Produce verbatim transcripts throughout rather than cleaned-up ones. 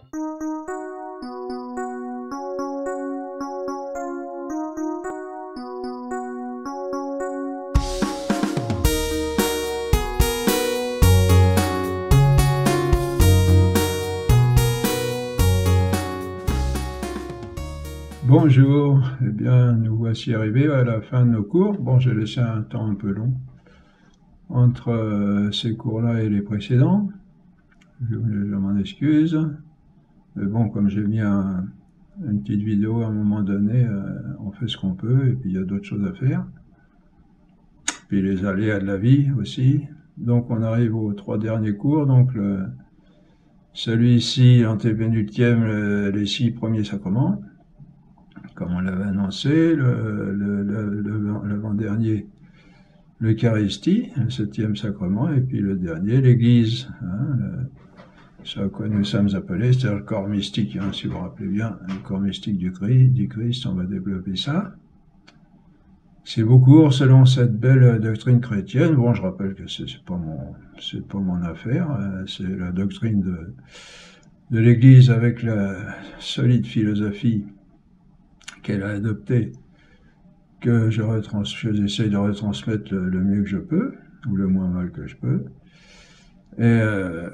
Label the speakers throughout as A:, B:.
A: Bonjour, eh bien nous voici arrivés à la fin de nos cours. Bon, j'ai laissé un temps un peu long entre euh, ces cours-là et les précédents. Je, je m'en excuse. Mais bon, comme j'ai mis un, une petite vidéo à un moment donné, euh, on fait ce qu'on peut et puis il y a d'autres choses à faire. Puis les aléas de la vie aussi. Donc on arrive aux trois derniers cours. Donc le, celui-ci, l'antépénultième, le, les six premiers sacrements. Comme on l'avait annoncé, le, le, le, le, l'avant-dernier, l'Eucharistie, le septième sacrement, et puis le dernier, l'Église, hein, le, ce à quoi nous sommes appelés, c'est-à-dire le corps mystique, hein, si vous vous rappelez bien, le corps mystique du Christ, du Christ, on va développer ça. C'est beaucoup selon cette belle doctrine chrétienne. Bon, je rappelle que c'est pas mon, c'est pas mon affaire, c'est la doctrine de, de l'Église avec la solide philosophie qu'elle a adopté, que je retrans j'essaie de retransmettre le, le mieux que je peux, ou le moins mal que je peux. Et euh,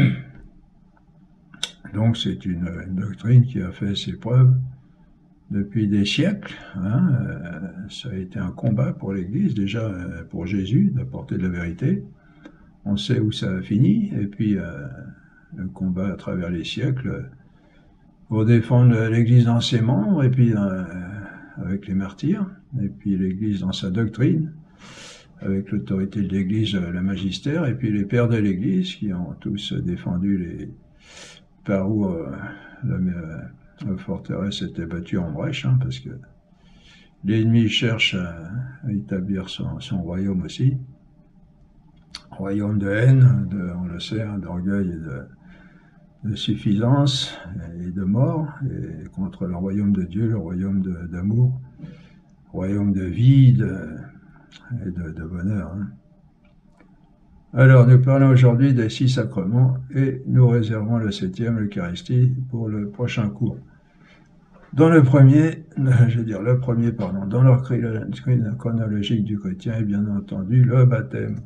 A: donc c'est une, une doctrine qui a fait ses preuves depuis des siècles. Hein. Euh, ça a été un combat pour l'Église, déjà euh, pour Jésus, d'apporter de la vérité. On sait où ça a fini, et puis euh, le combat à travers les siècles pour défendre l'Église dans ses membres, et puis euh, avec les martyrs, et puis l'Église dans sa doctrine, avec l'autorité de l'Église, le magistère, et puis les pères de l'Église qui ont tous défendu les par où euh, la, la forteresse était battue en brèche, hein, parce que l'ennemi cherche à, à établir son, son royaume aussi, royaume de haine, de, on le sait, hein, d'orgueil et de de suffisance et de mort, et contre le royaume de Dieu, le royaume d'amour, royaume de vie de, et de, de bonheur. Hein. Alors, nous parlons aujourd'hui des six sacrements et nous réservons le septième, l'Eucharistie, pour le prochain cours. Dans le premier, je veux dire le premier, pardon, dans l'ordre chronologique du chrétien est bien entendu le baptême.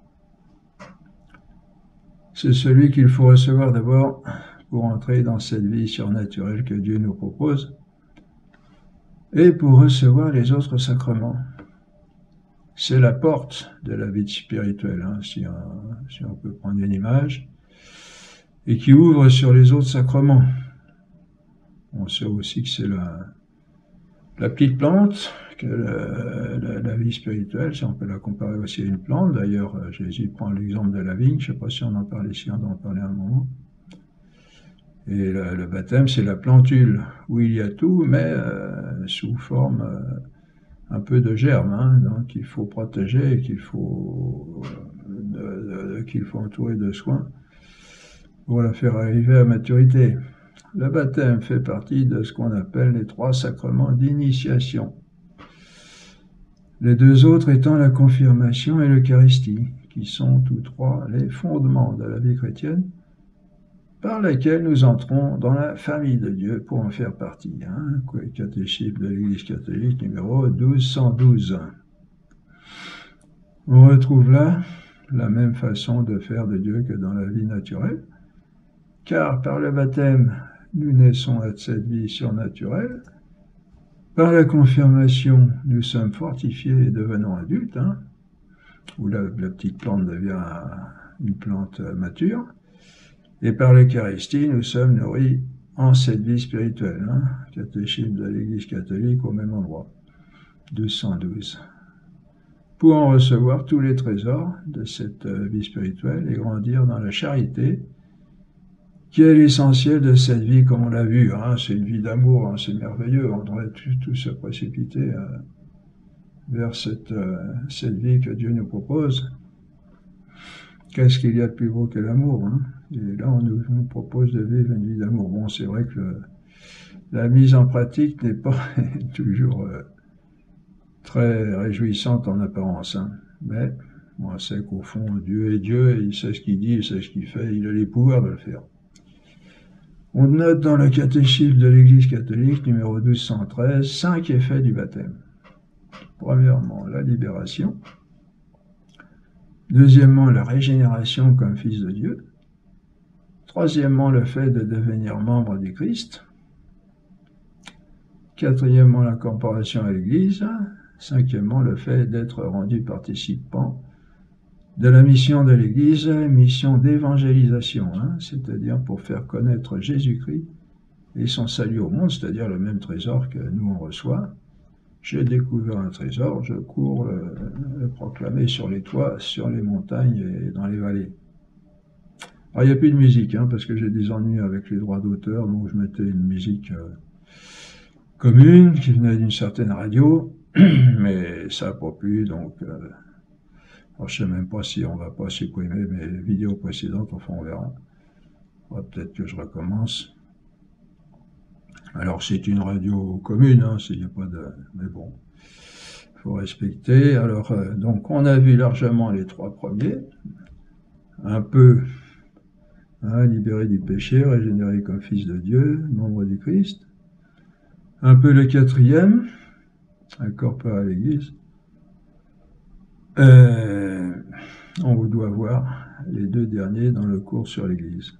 A: C'est celui qu'il faut recevoir d'abord pour entrer dans cette vie surnaturelle que Dieu nous propose et pour recevoir les autres sacrements. C'est la porte de la vie spirituelle, hein, si, on, si on peut prendre une image, et qui ouvre sur les autres sacrements. On sait aussi que c'est la, la petite plante, que la, la, la vie spirituelle, si on peut la comparer aussi à une plante. D'ailleurs, Jésus prend l'exemple de la vigne, je ne sais pas si on en parle ici, on en parlait un moment. Et le, le baptême, c'est la plantule, où il y a tout, mais euh, sous forme euh, un peu de germe, hein, donc qu'il faut protéger et qu'il faut, euh, qu'il faut entourer de soins pour la faire arriver à maturité. Le baptême fait partie de ce qu'on appelle les trois sacrements d'initiation. Les deux autres étant la confirmation et l'Eucharistie, qui sont tous trois les fondements de la vie chrétienne, par lesquels nous entrons dans la famille de Dieu pour en faire partie. Hein, catéchisme de l'Église catholique numéro douze cent douze. On retrouve là la même façon de faire de Dieu que dans la vie naturelle, car par le baptême, nous naissons à cette vie surnaturelle. Par la confirmation, nous sommes fortifiés et devenons adultes, hein, où la, la petite plante devient une plante mature. Et par l'Eucharistie, nous sommes nourris en cette vie spirituelle. Hein, catéchisme de l'Église catholique au même endroit, douze cent douze. Pour en recevoir tous les trésors de cette vie spirituelle et grandir dans la charité, qui est l'essentiel de cette vie, comme on l'a vu. Hein, c'est une vie d'amour, hein, c'est merveilleux, on devrait tous se précipiter euh, vers cette, euh, cette vie que Dieu nous propose. Qu'est-ce qu'il y a de plus beau que l'amour, hein? Et là, on nous, on nous propose de vivre une vie d'amour. Bon, c'est vrai que le, la mise en pratique n'est pas toujours euh, très réjouissante en apparence, hein, mais on sait qu'au fond, Dieu est Dieu, et il sait ce qu'il dit, il sait ce qu'il fait, il a les pouvoirs de le faire. On note dans le catéchisme de l'Église catholique, numéro douze cent treize, cinq effets du baptême. Premièrement, la libération. Deuxièmement, la régénération comme fils de Dieu. Troisièmement, le fait de devenir membre du Christ. Quatrièmement, l'incorporation à l'Église. Cinquièmement, le fait d'être rendu participant de la mission de l'Église, mission d'évangélisation, hein, c'est-à-dire pour faire connaître Jésus-Christ et son salut au monde, c'est-à-dire le même trésor que nous on reçoit. J'ai découvert un trésor, je cours le, le proclamer sur les toits, sur les montagnes et dans les vallées. Alors il n'y a plus de musique, hein, parce que j'ai des ennuis avec les droits d'auteur, donc je mettais une musique euh, commune qui venait d'une certaine radio, mais ça n'a pas plu, donc... Euh, Alors, je ne sais même pas si on ne va pas supprimer mes vidéos précédentes, enfin on verra. Peut-être que je recommence. Alors c'est une radio commune, hein, il n'y a pas de... mais bon, il faut respecter. Alors euh, donc on a vu largement les trois premiers, un peu hein, libéré du péché, régénéré comme fils de Dieu, membre du Christ. Un peu le quatrième, incorporé à l'Église. Euh, on vous doit voir les deux derniers dans le cours sur l'Église.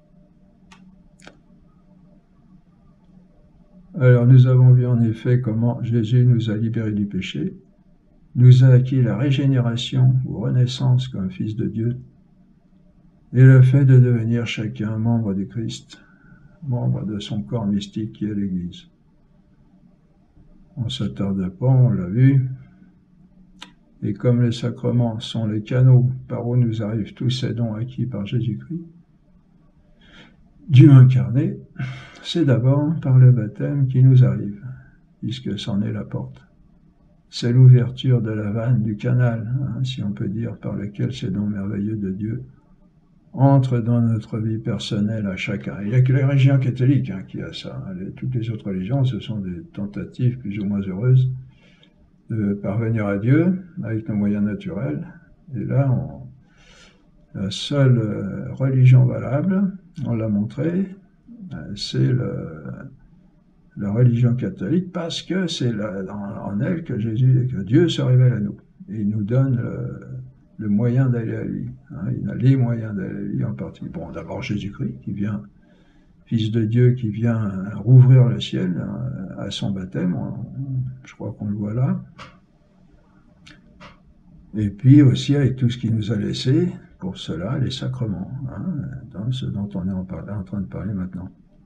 A: Alors nous avons vu en effet comment Jésus nous a libérés du péché, nous a acquis la régénération ou renaissance comme fils de Dieu, et le fait de devenir chacun membre du Christ, membre de son corps mystique qui est l'Église. On ne s'attarde pas, on l'a vu. Et comme les sacrements sont les canaux par où nous arrivent tous ces dons acquis par Jésus-Christ, Dieu incarné, c'est d'abord par le baptême qui nous arrive, puisque c'en est la porte. C'est l'ouverture de la vanne, du canal, hein, si on peut dire, par lequel ces dons merveilleux de Dieu entrent dans notre vie personnelle à chacun. Il n'y a que la religion catholique hein, qui a ça. Toutes les autres religions, ce sont des tentatives plus ou moins heureuses de parvenir à Dieu avec nos moyens naturels. Et là, on, la seule euh, religion valable, on l'a montré, euh, c'est la religion catholique parce que c'est en elle que Jésus, que Dieu se révèle à nous. Et il nous donne le, le moyen d'aller à lui. Hein, il a les moyens d'aller à lui en particulier. Bon, d'abord Jésus-Christ qui vient, Fils de Dieu qui vient rouvrir le ciel hein, à son baptême. On, je crois qu'on le voit là. Et puis aussi avec tout ce qu'il nous a laissé, pour cela, les sacrements, hein, dans ce dont on est en, parler, en train de parler maintenant.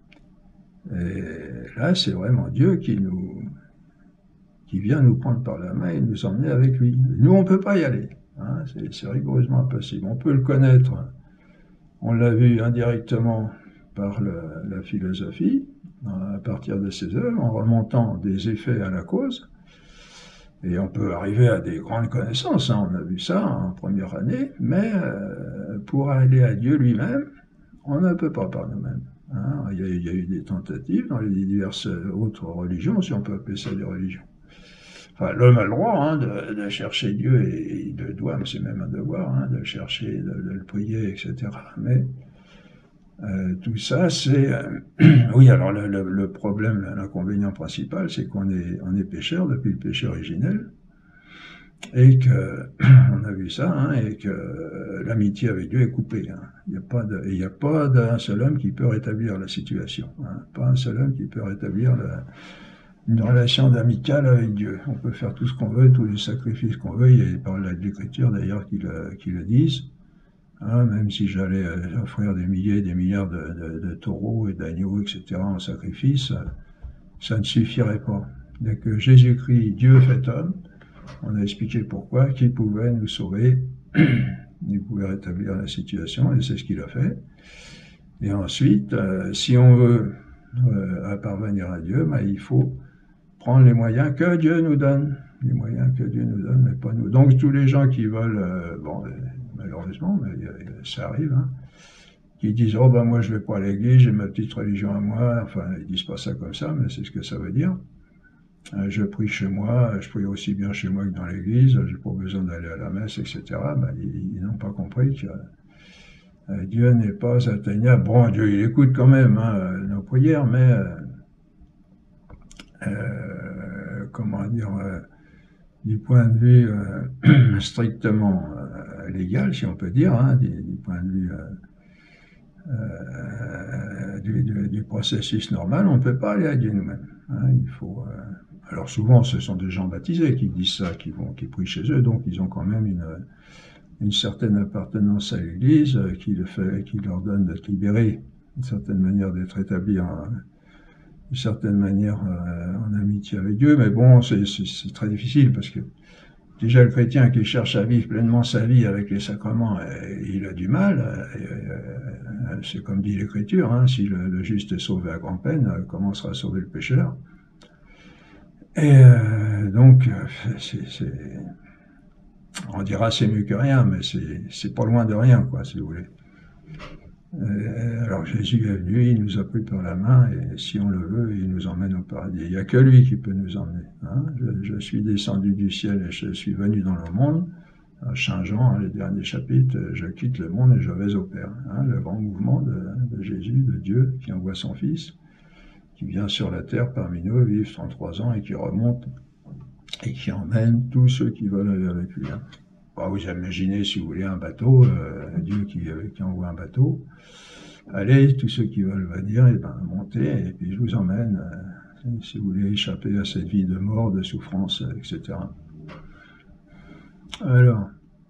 A: Et là, c'est vraiment Dieu qui nous, qui vient nous prendre par la main et nous emmener avec lui. Nous, on ne peut pas y aller, hein, c'est rigoureusement impossible. On peut le connaître, on l'a vu indirectement par le, la philosophie, à partir de ses œuvres, en remontant des effets à la cause. Et on peut arriver à des grandes connaissances, hein, on a vu ça en première année, mais euh, pour aller à Dieu lui-même, on ne peut pas par nous-mêmes. Hein. Il, il y a eu des tentatives dans les diverses autres religions, si on peut appeler ça des religions. Enfin, l'homme a le droit hein, de, de chercher Dieu, et il le doit, c'est même un devoir, hein, de le chercher, de, de le prier, et cetera. Mais euh, tout ça, c'est... Euh, oui, alors le, le, le problème, l'inconvénient principal, c'est qu'on est, on est pécheur depuis le péché originel, et que, on a vu ça, hein, et que l'amitié avec Dieu est coupée. Hein. Il n'y a pas de, il n'y a pas d'un seul homme qui peut rétablir la situation. Hein. Pas un seul homme qui peut rétablir la, une relation d'amicale avec Dieu. On peut faire tout ce qu'on veut, tous les sacrifices qu'on veut. Il y a des paroles de l'Écriture d'ailleurs qui le, qui le disent. Hein, même si j'allais offrir des milliers, des milliards de, de, de taureaux et d'agneaux, et cetera en sacrifice, ça ne suffirait pas. Il n'y a que Jésus-Christ, Dieu fait homme, on a expliqué pourquoi, qu'il pouvait nous sauver, il pouvait rétablir la situation, et c'est ce qu'il a fait. Et ensuite, euh, si on veut euh, parvenir à Dieu, ben, il faut prendre les moyens que Dieu nous donne, les moyens que Dieu nous donne, mais pas nous. Donc tous les gens qui veulent, euh, bon, malheureusement, mais ça arrive, hein, qui disent « Oh ben moi je vais pas à l'église, j'ai ma petite religion à moi », enfin ils disent pas ça comme ça, mais c'est ce que ça veut dire. Je prie chez moi, je prie aussi bien chez moi que dans l'église, j'ai pas besoin d'aller à la messe, et cetera. Ben, ils, ils n'ont pas compris que Euh, Dieu n'est pas atteignable. Bon, Dieu, il écoute quand même hein, nos prières, mais euh, euh, comment dire, euh, du point de vue euh, strictement euh, légal, si on peut dire, hein, du, du point de vue euh, euh, du, du, du processus normal, on ne peut pas aller à Dieu nous-mêmes. Hein, il faut. Euh, alors souvent, ce sont des gens baptisés qui disent ça, qui vont, qui prient chez eux, donc ils ont quand même une une certaine appartenance à l'Église euh, qui, le fait, qui leur donne d'être libérés, d'une certaine manière d'être établis en, d'une certaine manière euh, en amitié avec Dieu. Mais bon, c'est très difficile parce que déjà le chrétien qui cherche à vivre pleinement sa vie avec les sacrements, euh, il a du mal. Euh, euh, c'est comme dit l'Écriture, hein, si le, le juste est sauvé à grand peine, euh, comment sera sauvé le pécheur? Et euh, donc, c'est... On dira c'est mieux que rien, mais c'est pas loin de rien, quoi, si vous voulez. Euh, alors Jésus est venu, il nous a pris par la main, et si on le veut, il nous emmène au paradis. Il n'y a que lui qui peut nous emmener. Hein. Je, je suis descendu du ciel et je suis venu dans le monde. En changeant les derniers chapitres, je quitte le monde et je vais au Père. Hein, le grand mouvement de, de Jésus, de Dieu, qui envoie son Fils, qui vient sur la terre parmi nous, vivre trente-trois ans et qui remonte et qui emmène tous ceux qui veulent aller avec lui. Hein. Bon, vous imaginez, si vous voulez, un bateau, euh, Dieu qui, qui envoie un bateau. Allez, tous ceux qui veulent venir, et ben, montez, et puis je vous emmène, euh, si vous voulez échapper à cette vie de mort, de souffrance, et cetera. Alors,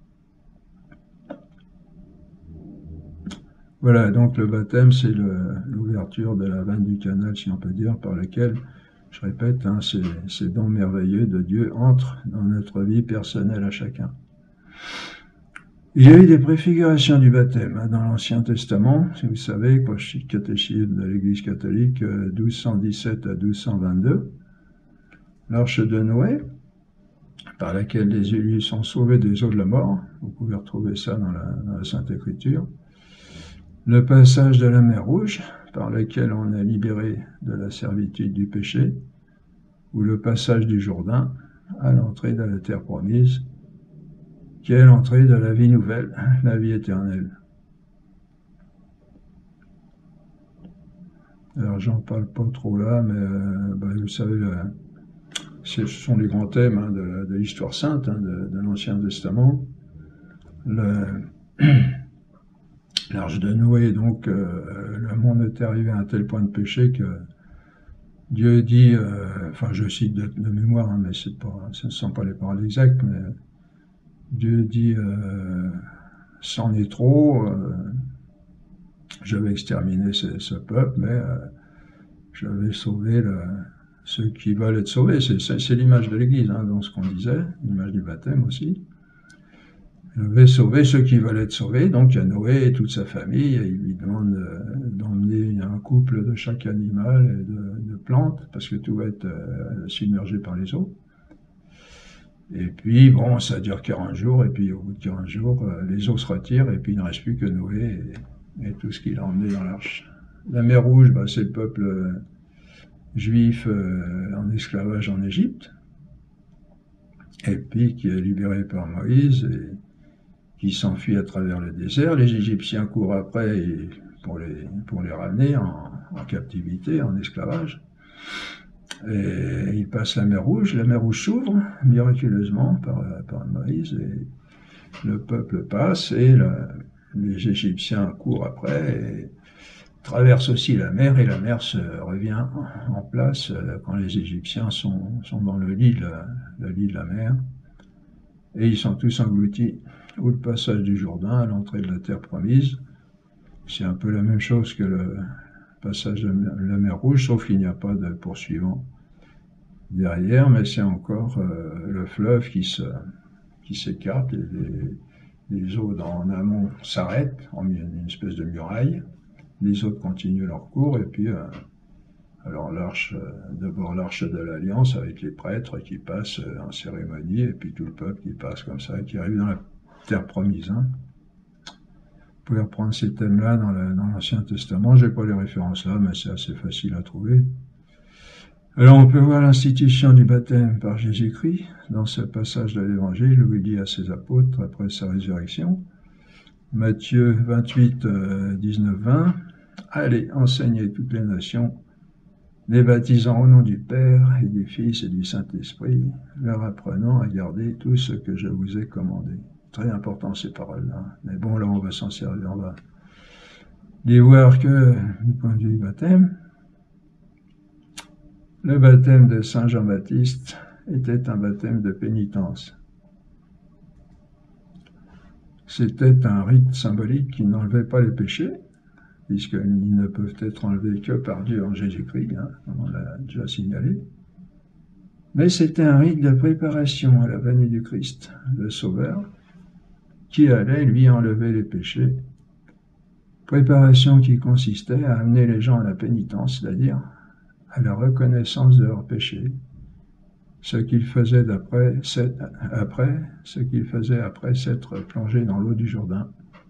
A: voilà, donc le baptême, c'est l'ouverture de la veine du canal, si on peut dire, par laquelle, je répète, hein, ces dons merveilleux de Dieu entrent dans notre vie personnelle à chacun. Il y a eu des préfigurations du baptême hein, dans l'Ancien Testament, si vous savez, quoi, je suis catéchisme de l'Église catholique, euh, douze cent dix-sept à douze cent vingt-deux, l'arche de Noé, par laquelle les élus sont sauvés des eaux de la mort, vous pouvez retrouver ça dans la, dans la Sainte Écriture, le passage de la mer Rouge, par lequel on est libéré de la servitude du péché, ou le passage du Jourdain à l'entrée de la terre promise, qui est l'entrée de la vie nouvelle, la vie éternelle. Alors j'en parle pas trop là, mais euh, bah, vous savez, euh, ce sont les grands thèmes hein, de, de l'histoire sainte, hein, de, de l'Ancien Testament. L'arche de Noé, donc, euh, le monde est arrivé à un tel point de péché que Dieu dit, euh, enfin je cite de, de mémoire, hein, mais c'est pas, ce ne sont pas les paroles exactes, mais Dieu dit, euh, c'en est trop, euh, je vais exterminer ce, ce peuple, mais euh, je vais sauver le, ceux qui veulent être sauvés. C'est l'image de l'Église, hein, dans ce qu'on disait, l'image du baptême aussi. Je vais sauver ceux qui veulent être sauvés. Donc il y a Noé et toute sa famille, et il lui demande d'emmener un couple de chaque animal et de, de plantes, parce que tout va être euh, submergé par les eaux. Et puis, bon, ça dure quarante jours, et puis au bout de quarante jours, euh, les eaux se retirent, et puis il ne reste plus que Noé et, et tout ce qu'il a emmené dans l'arche. La mer Rouge, bah, c'est le peuple euh, juif euh, en esclavage en Égypte, et puis qui est libéré par Moïse, et qui s'enfuit à travers le désert. Les Égyptiens courent après et pour, les, pour les ramener en, en captivité, en esclavage. Et ils passent la mer Rouge, la mer Rouge s'ouvre miraculeusement par, par Moïse, et le peuple passe, et le, les Égyptiens courent après, et traversent aussi la mer, et la mer se revient en place quand les Égyptiens sont, sont dans le lit, le, le lit de la mer, et ils sont tous engloutis. Ou le passage du Jourdain à l'entrée de la terre promise, c'est un peu la même chose que le passage de la mer Rouge, sauf qu'il n'y a pas de poursuivant derrière, mais c'est encore euh, le fleuve qui se, qui s'écarte, et les, les eaux en amont s'arrêtent en une espèce de muraille, les autres continuent leur cours, et puis euh, alors l'arche, euh, d'abord l'arche de l'Alliance avec les prêtres qui passent euh, en cérémonie, et puis tout le peuple qui passe comme ça, qui arrive dans la terre promise. Hein. Vous pouvez reprendre ces thèmes-là dans l'Ancien Testament. Je n'ai pas les références là, mais c'est assez facile à trouver. Alors on peut voir l'institution du baptême par Jésus-Christ dans ce passage de l'Évangile où il dit à ses apôtres après sa résurrection, Matthieu vingt-huit, dix-neuf, vingt. Allez, enseignez toutes les nations, les baptisant au nom du Père et du Fils et du Saint-Esprit, leur apprenant à garder tout ce que je vous ai commandé. Très important ces paroles-là. Mais bon, là, on va s'en servir. On va les voir que du point de vue du baptême. Le baptême de Saint Jean-Baptiste était un baptême de pénitence. C'était un rite symbolique qui n'enlevait pas les péchés, puisqu'ils ne peuvent être enlevés que par Dieu en Jésus-Christ, hein, on l'a déjà signalé. Mais c'était un rite de préparation à la venue du Christ, le Sauveur, qui allait lui enlever les péchés. Préparation qui consistait à amener les gens à la pénitence, c'est-à-dire à la reconnaissance de leurs péchés, ce qu'ils faisaient d'après, après, ce qu'ils faisaient après s'être plongés dans l'eau du Jourdain.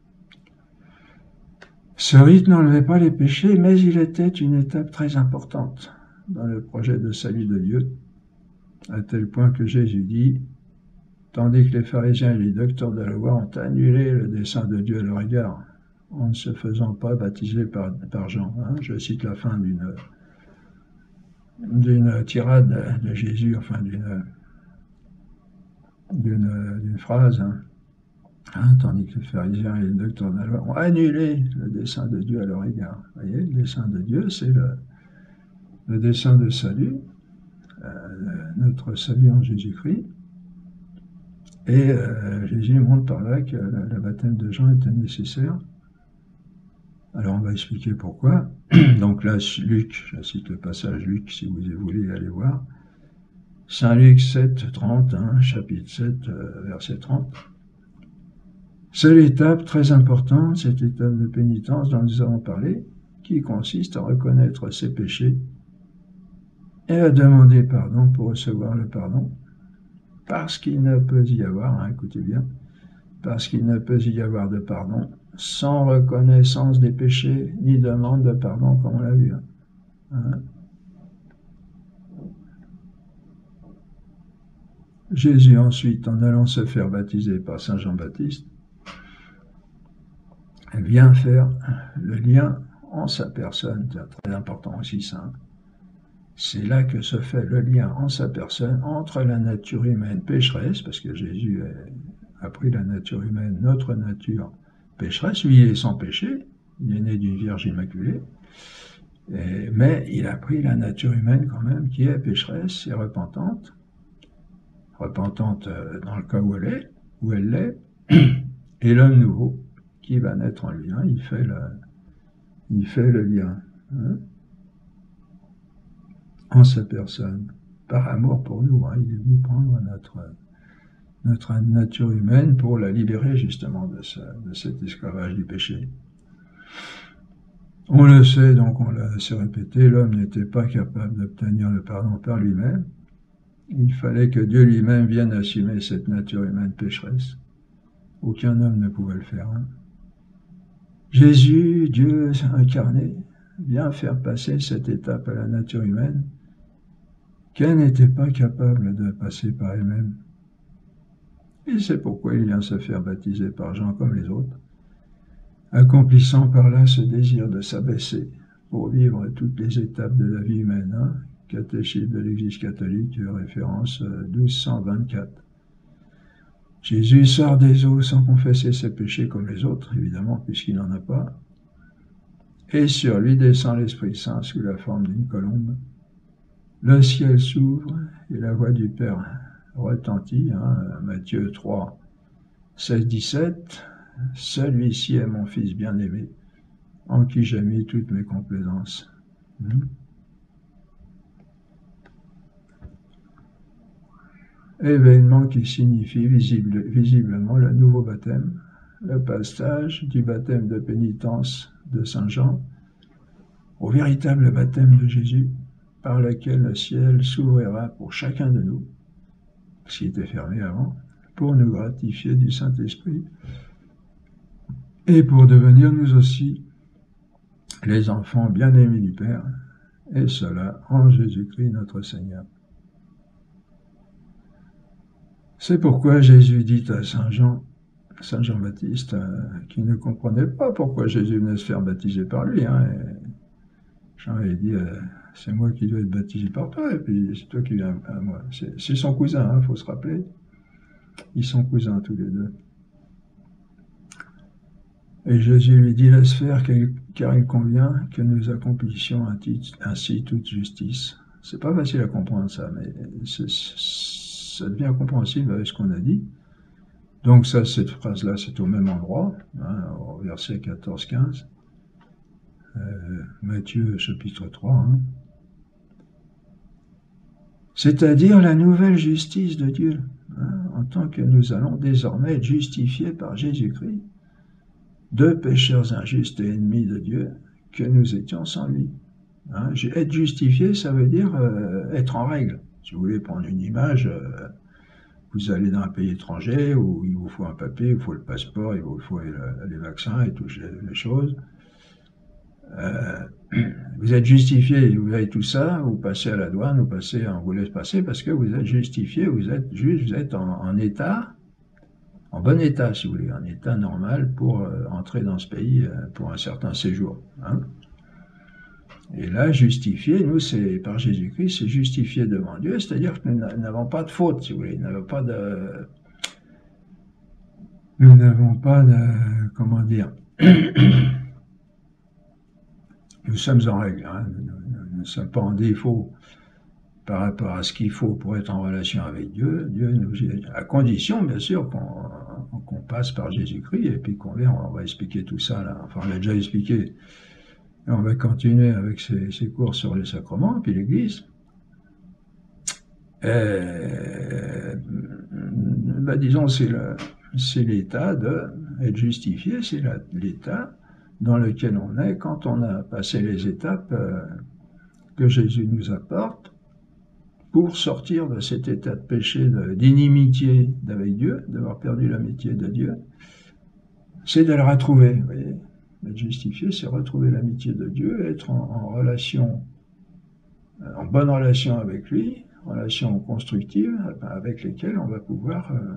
A: Ce rite n'enlevait pas les péchés, mais il était une étape très importante dans le projet de salut de Dieu, à tel point que Jésus dit, tandis que les pharisiens et les docteurs de la loi ont annulé le dessein de Dieu à leur égard, en ne se faisant pas baptiser par, par Jean. Hein, je cite la fin d'une d'une tirade de Jésus, enfin d'une d'une d'une phrase, hein. Hein, tandis que les pharisiens et les docteurs de la loi ont annulé le dessein de Dieu à leur égard. Vous voyez, le dessein de Dieu, c'est le, le dessein de salut, euh, notre salut en Jésus-Christ. Et euh, Jésus montre par là que le, le baptême de Jean était nécessaire. Alors on va expliquer pourquoi. Donc là, Luc, je cite le passage Luc, si vous voulez aller voir. Saint Luc sept, trente, hein, chapitre sept, euh, verset trente. C'est l'étape très importante, cette étape de pénitence dont nous avons parlé, qui consiste à reconnaître ses péchés et à demander pardon pour recevoir le pardon, parce qu'il ne peut y avoir, hein, écoutez bien, parce qu'il ne peut y avoir de pardon sans reconnaissance des péchés, ni demande de pardon, comme on l'a vu. Hein. Jésus ensuite, en allant se faire baptiser par Saint Jean-Baptiste, vient faire le lien en sa personne, c'est très important aussi ça. C'est là que se fait le lien en sa personne entre la nature humaine pécheresse, parce que Jésus a pris la nature humaine, notre nature pécheresse, lui il est sans péché, il est né d'une Vierge immaculée, et, mais il a pris la nature humaine quand même qui est pécheresse et repentante, repentante dans le cas où elle est, où elle l'est, et l'homme nouveau qui va naître en lui, hein, il fait le, il fait le lien, hein, en sa personne, par amour pour nous, hein, il est venu prendre notre, notre nature humaine pour la libérer justement de, ce, de cet esclavage du péché. On le sait, donc on l'a assez répété, l'homme n'était pas capable d'obtenir le pardon par lui-même, il fallait que Dieu lui-même vienne assumer cette nature humaine pécheresse. Aucun homme ne pouvait le faire. Hein. Jésus, Dieu incarné, vient faire passer cette étape à la nature humaine qu'elle n'était pas capable de passer par elle-même. Et c'est pourquoi il vient se faire baptiser par Jean comme les autres, accomplissant par là ce désir de s'abaisser pour vivre toutes les étapes de la vie humaine. Hein. Catéchisme de l'Église catholique, référence douze cent vingt-quatre. Jésus sort des eaux sans confesser ses péchés comme les autres, évidemment, puisqu'il n'en a pas. Et sur lui descend l'Esprit Saint sous la forme d'une colombe. Le ciel s'ouvre et la voix du Père retentit, hein, Matthieu trois, seize, dix-sept. Celui-ci est mon Fils bien-aimé, en qui j'ai mis toutes mes complaisances. Hmm. Événement qui signifie visible, visiblement le nouveau baptême, le passage du baptême de pénitence de Saint Jean au véritable baptême de Jésus, par lequel le ciel s'ouvrira pour chacun de nous, ce qui était fermé avant, pour nous gratifier du Saint-Esprit et pour devenir nous aussi les enfants bien-aimés du Père, et cela en Jésus-Christ notre Seigneur. C'est pourquoi Jésus dit à Saint Jean, Saint Jean-Baptiste, euh, qui ne comprenait pas pourquoi Jésus venait se faire baptiser par lui. Hein, Jean avait dit, euh, c'est moi qui dois être baptisé par toi, et puis c'est toi qui viens à moi. C'est son cousin, il hein, faut se rappeler. Ils sont cousins tous les deux. Et Jésus lui dit, laisse faire, car il convient que nous accomplissions ainsi toute justice. C'est pas facile à comprendre ça, mais ça devient compréhensible avec ce qu'on a dit. Donc ça, cette phrase-là, c'est au même endroit, hein, au verset quatorze quinze, euh, Matthieu chapitre trois. Hein. C'est-à-dire la nouvelle justice de Dieu, hein, en tant que nous allons désormais être justifiés par Jésus-Christ, deux pécheurs injustes et ennemis de Dieu, que nous étions sans lui. Hein. Être justifié, ça veut dire euh, être en règle. Si vous voulez prendre une image, euh, vous allez dans un pays étranger où il vous faut un papier, il vous faut le passeport, il vous faut les vaccins et toutes les choses. Euh, vous êtes justifié, vous avez tout ça, vous passez à la douane, vous passez, on vous laisse passer parce que vous êtes justifié, vous êtes juste, vous êtes en, en état, en bon état si vous voulez, en état normal pour euh, entrer dans ce pays euh, pour un certain séjour. Hein. Et là, justifié, nous, c'est par Jésus-Christ, c'est justifié devant Dieu, c'est-à-dire que nous n'avons pas de faute, si vous voulez, nous n'avons pas de... Nous n'avons pas de... Comment dire Nous sommes en règle, hein, nous ne sommes pas en défaut par rapport à ce qu'il faut pour être en relation avec Dieu. Dieu nous, à condition, bien sûr, qu'on qu'on passe par Jésus-Christ, et puis qu'on vient, on va expliquer tout ça, là. Enfin, on l'a déjà expliqué. Et on va continuer avec ces, ces cours sur les sacrements, puis l'Église. Ben, disons, c'est l'état d'être justifié, c'est l'état dans lequel on est quand on a passé les étapes euh, que Jésus nous apporte pour sortir de cet état de péché, d'inimitié avec Dieu, d'avoir perdu l'amitié de Dieu. C'est de le retrouver, vous voyez. Être justifié, c'est retrouver l'amitié de Dieu, être en, en relation, en bonne relation avec lui, relation constructive avec lesquelles on va pouvoir euh,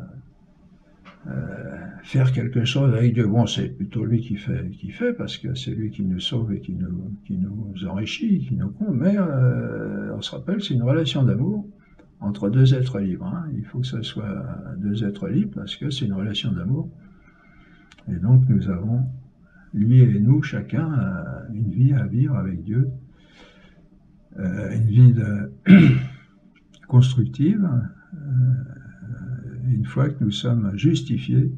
A: euh, faire quelque chose avec Dieu. Bon, c'est plutôt lui qui fait, qui fait parce que c'est lui qui nous sauve et qui nous, qui nous enrichit, qui nous compte, mais euh, on se rappelle, c'est une relation d'amour entre deux êtres libres. Hein. Il faut que ce soit deux êtres libres parce que c'est une relation d'amour. Et donc nous avons, lui et nous, chacun, euh, une vie à vivre avec Dieu, euh, une vie de constructive, euh, une fois que nous sommes justifiés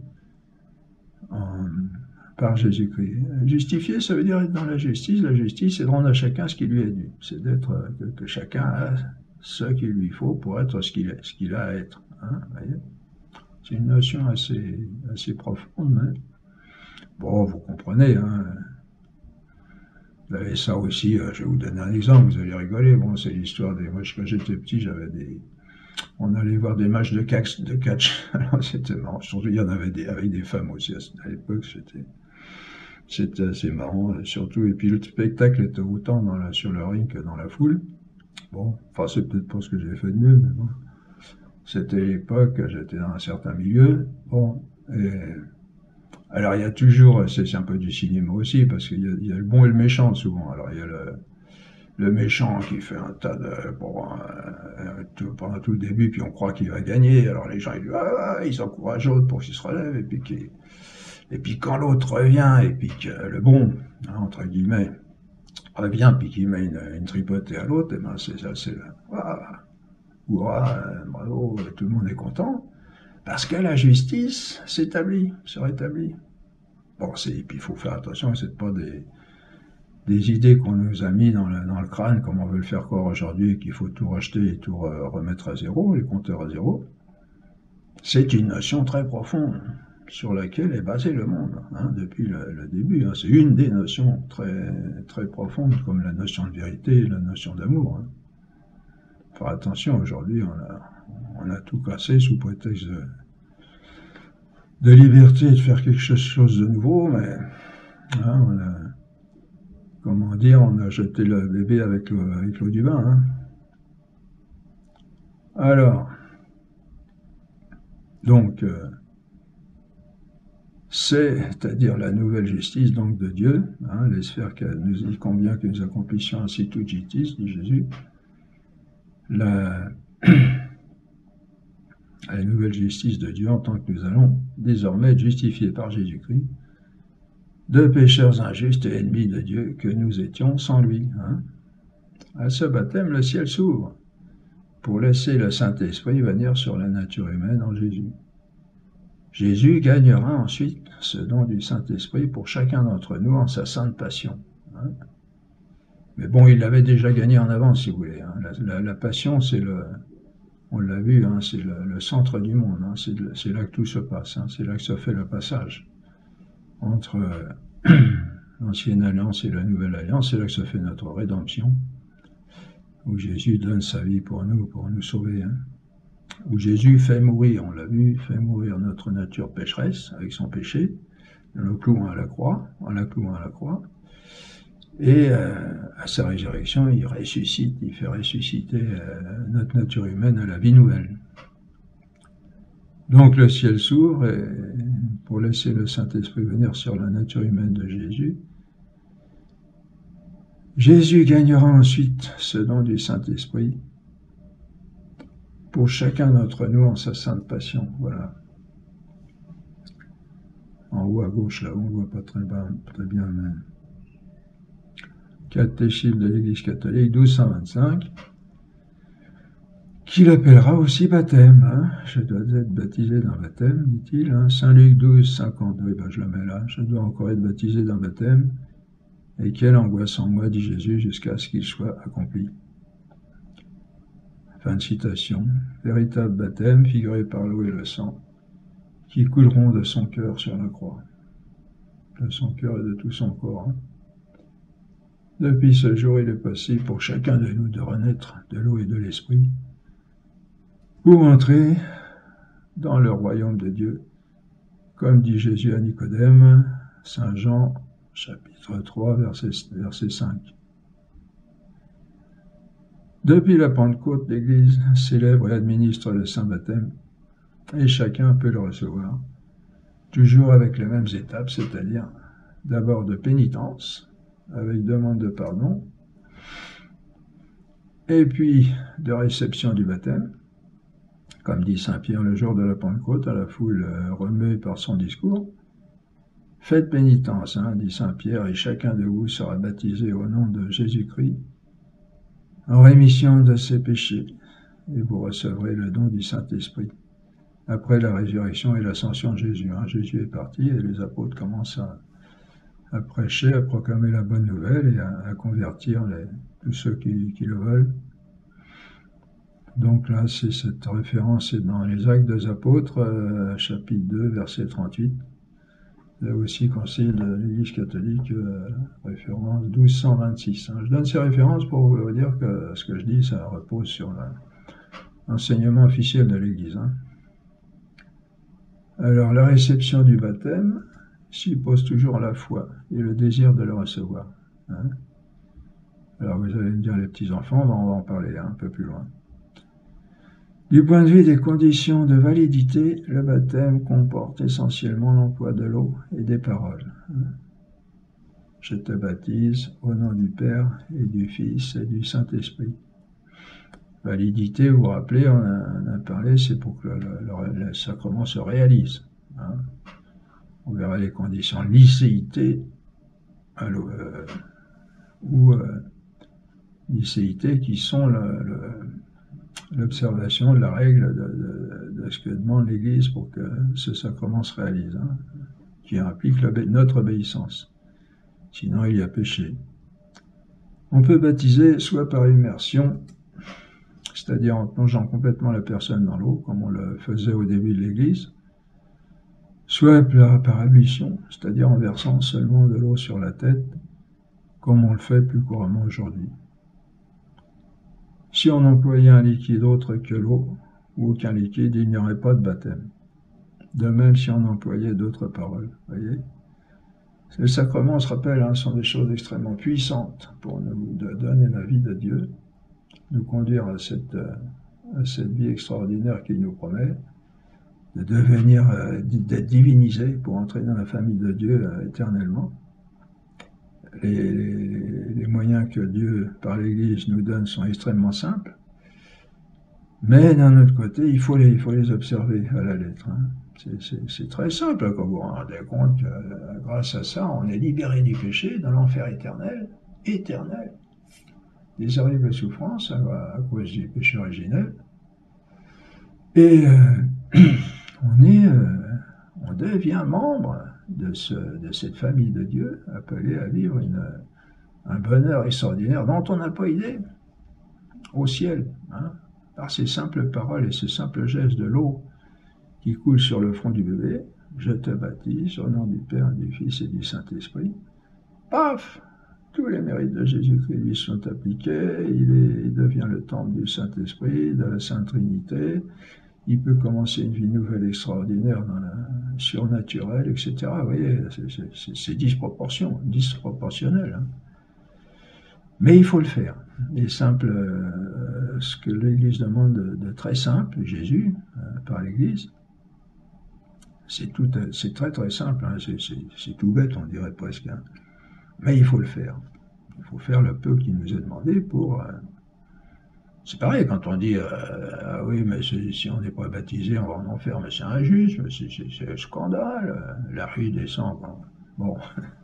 A: en, par Jésus-Christ. Justifié, ça veut dire être dans la justice. La justice, c'est de rendre à chacun ce qui lui est dû. C'est d'être que, que chacun a ce qu'il lui faut pour être ce qu'il est, ce qu'il a à être. Hein, c'est une notion assez, assez profonde. Hein. Bon, vous comprenez. Hein. Vous avez ça aussi. Euh, je vais vous donner un exemple. Vous allez rigoler. Bon, c'est l'histoire des. Moi, quand j'étais petit, j'avais des. On allait voir des matchs de catch. De catch. Alors, c'était marrant. Surtout, il y en avait des avec des femmes aussi à l'époque. C'était. C'était assez marrant, surtout, et puis le spectacle était autant dans la, sur le ring que dans la foule. Bon, enfin, c'est peut-être pas ce que j'ai fait de mieux, mais bon. C'était l'époque, j'étais dans un certain milieu. Bon, et... Alors, il y a toujours, c'est un peu du cinéma aussi, parce qu'il y, y a le bon et le méchant, souvent. Alors, il y a le, le méchant qui fait un tas de... Bon, euh, tout, pendant tout le début, puis on croit qu'il va gagner. Alors, les gens, ils disent, ah, ils encouragent l'autre pour qu'il se relève, et puis qu'il... Et puis quand l'autre revient, et puis que le bon, hein, entre guillemets, revient, puis qu'il met une, une tripotée à l'autre, et ben c'est ça, c'est là. Ouah, ouah, bravo, tout le monde est content, parce que la justice s'établit, se rétablit. Bon, et puis il faut faire attention, c'est pas des, des idées qu'on nous a mis dans le, dans le crâne, comme on veut le faire croire aujourd'hui, qu'il faut tout racheter et tout remettre à zéro, les compteurs à zéro. C'est une notion très profonde sur laquelle est basé le monde, hein, depuis le, le début. Hein. C'est une des notions très, très profondes, comme la notion de vérité, la notion d'amour. Hein. Faire attention, aujourd'hui, on a, on a tout cassé sous prétexte de, de liberté, de faire quelque chose de nouveau, mais hein, on a, comment dire, on a jeté le bébé avec l'eau avec l'eau du bain. Hein. Alors, donc, euh, c'est-à-dire la nouvelle justice donc de Dieu, hein, les sphères que nous dit combien que nous accomplissions ainsi toute justice, dit Jésus, la, la nouvelle justice de Dieu en tant que nous allons désormais être justifiés par Jésus-Christ, de pécheurs injustes et ennemis de Dieu que nous étions sans lui. Hein. À ce baptême, le ciel s'ouvre pour laisser le Saint-Esprit venir sur la nature humaine en Jésus. Jésus gagnera ensuite ce don du Saint-Esprit pour chacun d'entre nous en sa sainte passion. Hein. Mais bon, il l'avait déjà gagné en avance, si vous voulez. Hein. La, la, la passion, c'est le, on l'a vu, hein, c'est le, le centre du monde. Hein. C'est là que tout se passe. Hein. C'est là que se fait le passage entre euh, l'ancienne alliance et la nouvelle alliance. C'est là que se fait notre rédemption, où Jésus donne sa vie pour nous, pour nous sauver. Hein. Où Jésus fait mourir, on l'a vu, fait mourir notre nature pécheresse avec son péché, en le clouant à la croix, en la clouant à la croix. Et euh, à sa résurrection, il ressuscite, il fait ressusciter euh, notre nature humaine à la vie nouvelle. Donc le ciel s'ouvre pour laisser le Saint-Esprit venir sur la nature humaine de Jésus. Jésus gagnera ensuite ce don du Saint-Esprit pour chacun d'entre nous en sa sainte passion. Voilà. En haut à gauche, là, on ne voit pas très bien, très bien mais... Catéchisme de l'Église catholique douze cent vingt-cinq, qui l'appellera aussi baptême. Hein. Je dois être baptisé d'un baptême, dit-il. Hein. Saint Luc douze, cinquante, oui, ben je le mets là. Je dois encore être baptisé d'un baptême. Et quelle angoisse en moi, dit Jésus, jusqu'à ce qu'il soit accompli. Fin de citation. Véritable baptême, figuré par l'eau et le sang, qui couleront de son cœur sur la croix. De son cœur et de tout son corps. Hein. Depuis ce jour, il est possible pour chacun de nous de renaître de l'eau et de l'esprit, pour entrer dans le royaume de Dieu, comme dit Jésus à Nicodème, Saint Jean, chapitre trois, verset, verset cinq. Depuis la Pentecôte, l'Église célèbre et administre le Saint Baptême, et chacun peut le recevoir, toujours avec les mêmes étapes, c'est-à-dire d'abord de pénitence, avec demande de pardon, et puis de réception du baptême, comme dit saint Pierre le jour de la Pentecôte à la foule remuée par son discours. Faites pénitence, hein, dit saint Pierre, et chacun de vous sera baptisé au nom de Jésus-Christ en rémission de ses péchés, et vous recevrez le don du Saint-Esprit. Après la résurrection et l'ascension de Jésus, hein, Jésus est parti et les apôtres commencent à, à prêcher, à proclamer la bonne nouvelle et à, à convertir les, tous ceux qui, qui le veulent. Donc là, c'est cette référence, c'est dans les Actes des Apôtres, euh, chapitre deux, verset trente-huit. Là aussi, Concile de l'Église catholique, euh, référence douze cent vingt-six. Hein. Je donne ces références pour vous dire que ce que je dis, ça repose sur l'enseignement officiel de l'Église. Hein. Alors, la réception du baptême suppose toujours la foi et le désir de le recevoir. Hein. Alors, vous allez me dire, les petits-enfants, on va en parler hein, un peu plus loin. Du point de vue des conditions de validité, le baptême comporte essentiellement l'emploi de l'eau et des paroles. Je te baptise au nom du Père et du Fils et du Saint-Esprit. Validité, vous vous rappelez, on a, on a parlé, c'est pour que le, le, le sacrement se réalise. Hein. On verra les conditions. Licéité, alors, euh, ou euh, licéité qui sont le... le l'observation de la règle de, de, de ce que demande l'Église pour que ce sacrement se réalise, hein, qui implique notre obéissance. Sinon, il y a péché. On peut baptiser soit par immersion, c'est-à-dire en plongeant complètement la personne dans l'eau, comme on le faisait au début de l'Église, soit par ablution, c'est-à-dire en versant seulement de l'eau sur la tête, comme on le fait plus couramment aujourd'hui. Si on employait un liquide autre que l'eau, ou aucun liquide, il n'y aurait pas de baptême. De même si on employait d'autres paroles. Voyez, les sacrements, on se rappelle, hein, sont des choses extrêmement puissantes pour nous de donner la vie de Dieu, nous conduire à cette, à cette vie extraordinaire qu'il nous promet, de devenir, euh, d'être divinisé pour entrer dans la famille de Dieu euh, éternellement. Les, les, les moyens que Dieu, par l'Église, nous donne sont extrêmement simples. Mais d'un autre côté, il faut les, il faut les observer à la lettre. Hein. C'est très simple quand vous vous rendez compte que euh, grâce à ça, on est libéré du péché, dans l'enfer éternel, éternel, des horribles souffrances à, à cause du péché originel. Et euh, on, est, euh, on devient membre de, ce, de cette famille de Dieu, appelée à vivre une, un bonheur extraordinaire dont on n'a pas idée au ciel, hein, par ces simples paroles et ces simples gestes de l'eau qui coule sur le front du bébé. Je te baptise au nom du Père, du Fils et du Saint-Esprit. Paf! Tous les mérites de Jésus-Christ lui sont appliqués, il, est, il devient le temple du Saint-Esprit, de la Sainte Trinité, il peut commencer une vie nouvelle extraordinaire dans la surnaturelle, et cetera. Vous voyez, c'est disproportion, disproportionnel. Hein. Mais il faut le faire. Les simples, euh, ce que l'Église demande de, de très simple, Jésus, euh, par l'Église, c'est très très simple, hein. C'est tout bête, on dirait presque. Hein. Mais il faut le faire. Il faut faire le peu qui nous est demandé pour... Euh, c'est pareil quand on dit euh, ah oui, mais si on n'est pas baptisé, on va en enfer, mais c'est injuste, c'est un scandale, la rue descend. Bon.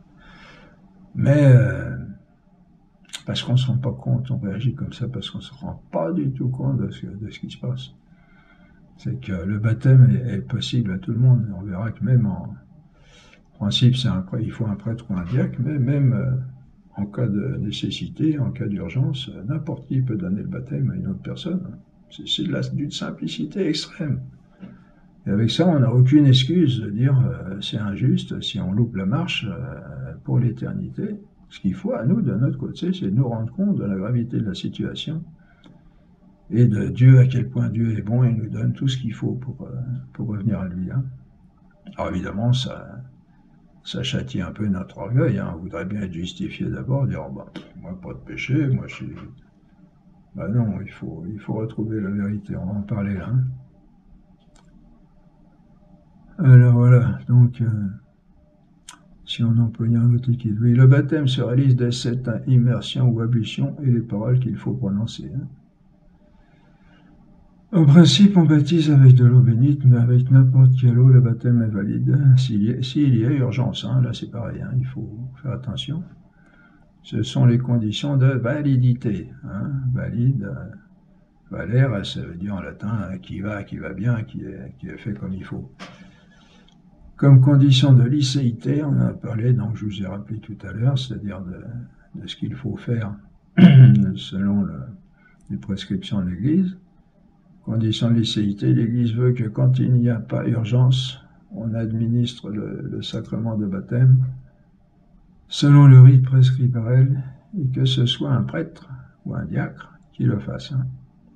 A: Mais euh, parce qu'on ne se rend pas compte, on réagit comme ça parce qu'on ne se rend pas du tout compte de ce, de ce qui se passe. C'est que le baptême est, est possible à tout le monde. On verra que même en principe, un, il faut un prêtre ou un diacre, mais même euh, en cas de nécessité, en cas d'urgence, n'importe qui peut donner le baptême à une autre personne. C'est d'une simplicité extrême. Et avec ça, on n'a aucune excuse de dire euh, c'est injuste si on loupe la marche euh, pour l'éternité. Ce qu'il faut à nous, de notre côté, c'est de nous rendre compte de la gravité de la situation et de Dieu, à quel point Dieu est bon et nous donne tout ce qu'il faut pour, euh, pour revenir à lui. Hein. Alors évidemment, ça, ça châtie un peu notre orgueil. Hein. On voudrait bien être justifié d'abord, dire oh, bah, moi pas de péché, moi je suis... Bah non, il faut, il faut retrouver la vérité, on va en parler là. Hein. Alors voilà, donc... Euh, si on employait un autre liquide. Oui, le baptême se réalise dès cette immersion ou ablution et les paroles qu'il faut prononcer. Hein. En principe, on baptise avec de l'eau bénite, mais avec n'importe quelle eau, le baptême est valide. S'il y, y a urgence, hein, là c'est pareil, hein, il faut faire attention. Ce sont les conditions de validité. Hein, valide, euh, valere, ça veut dire en latin hein, qui va, qui va bien, qui est, qui est fait comme il faut. Comme condition de licéité, on en a parlé, donc je vous ai rappelé tout à l'heure, c'est-à-dire de, de ce qu'il faut faire selon le, les prescriptions de l'Église. Condition de licéité, l'Église veut que quand il n'y a pas urgence, on administre le, le sacrement de baptême selon le rite prescrit par elle, et que ce soit un prêtre ou un diacre qui le fasse. Hein.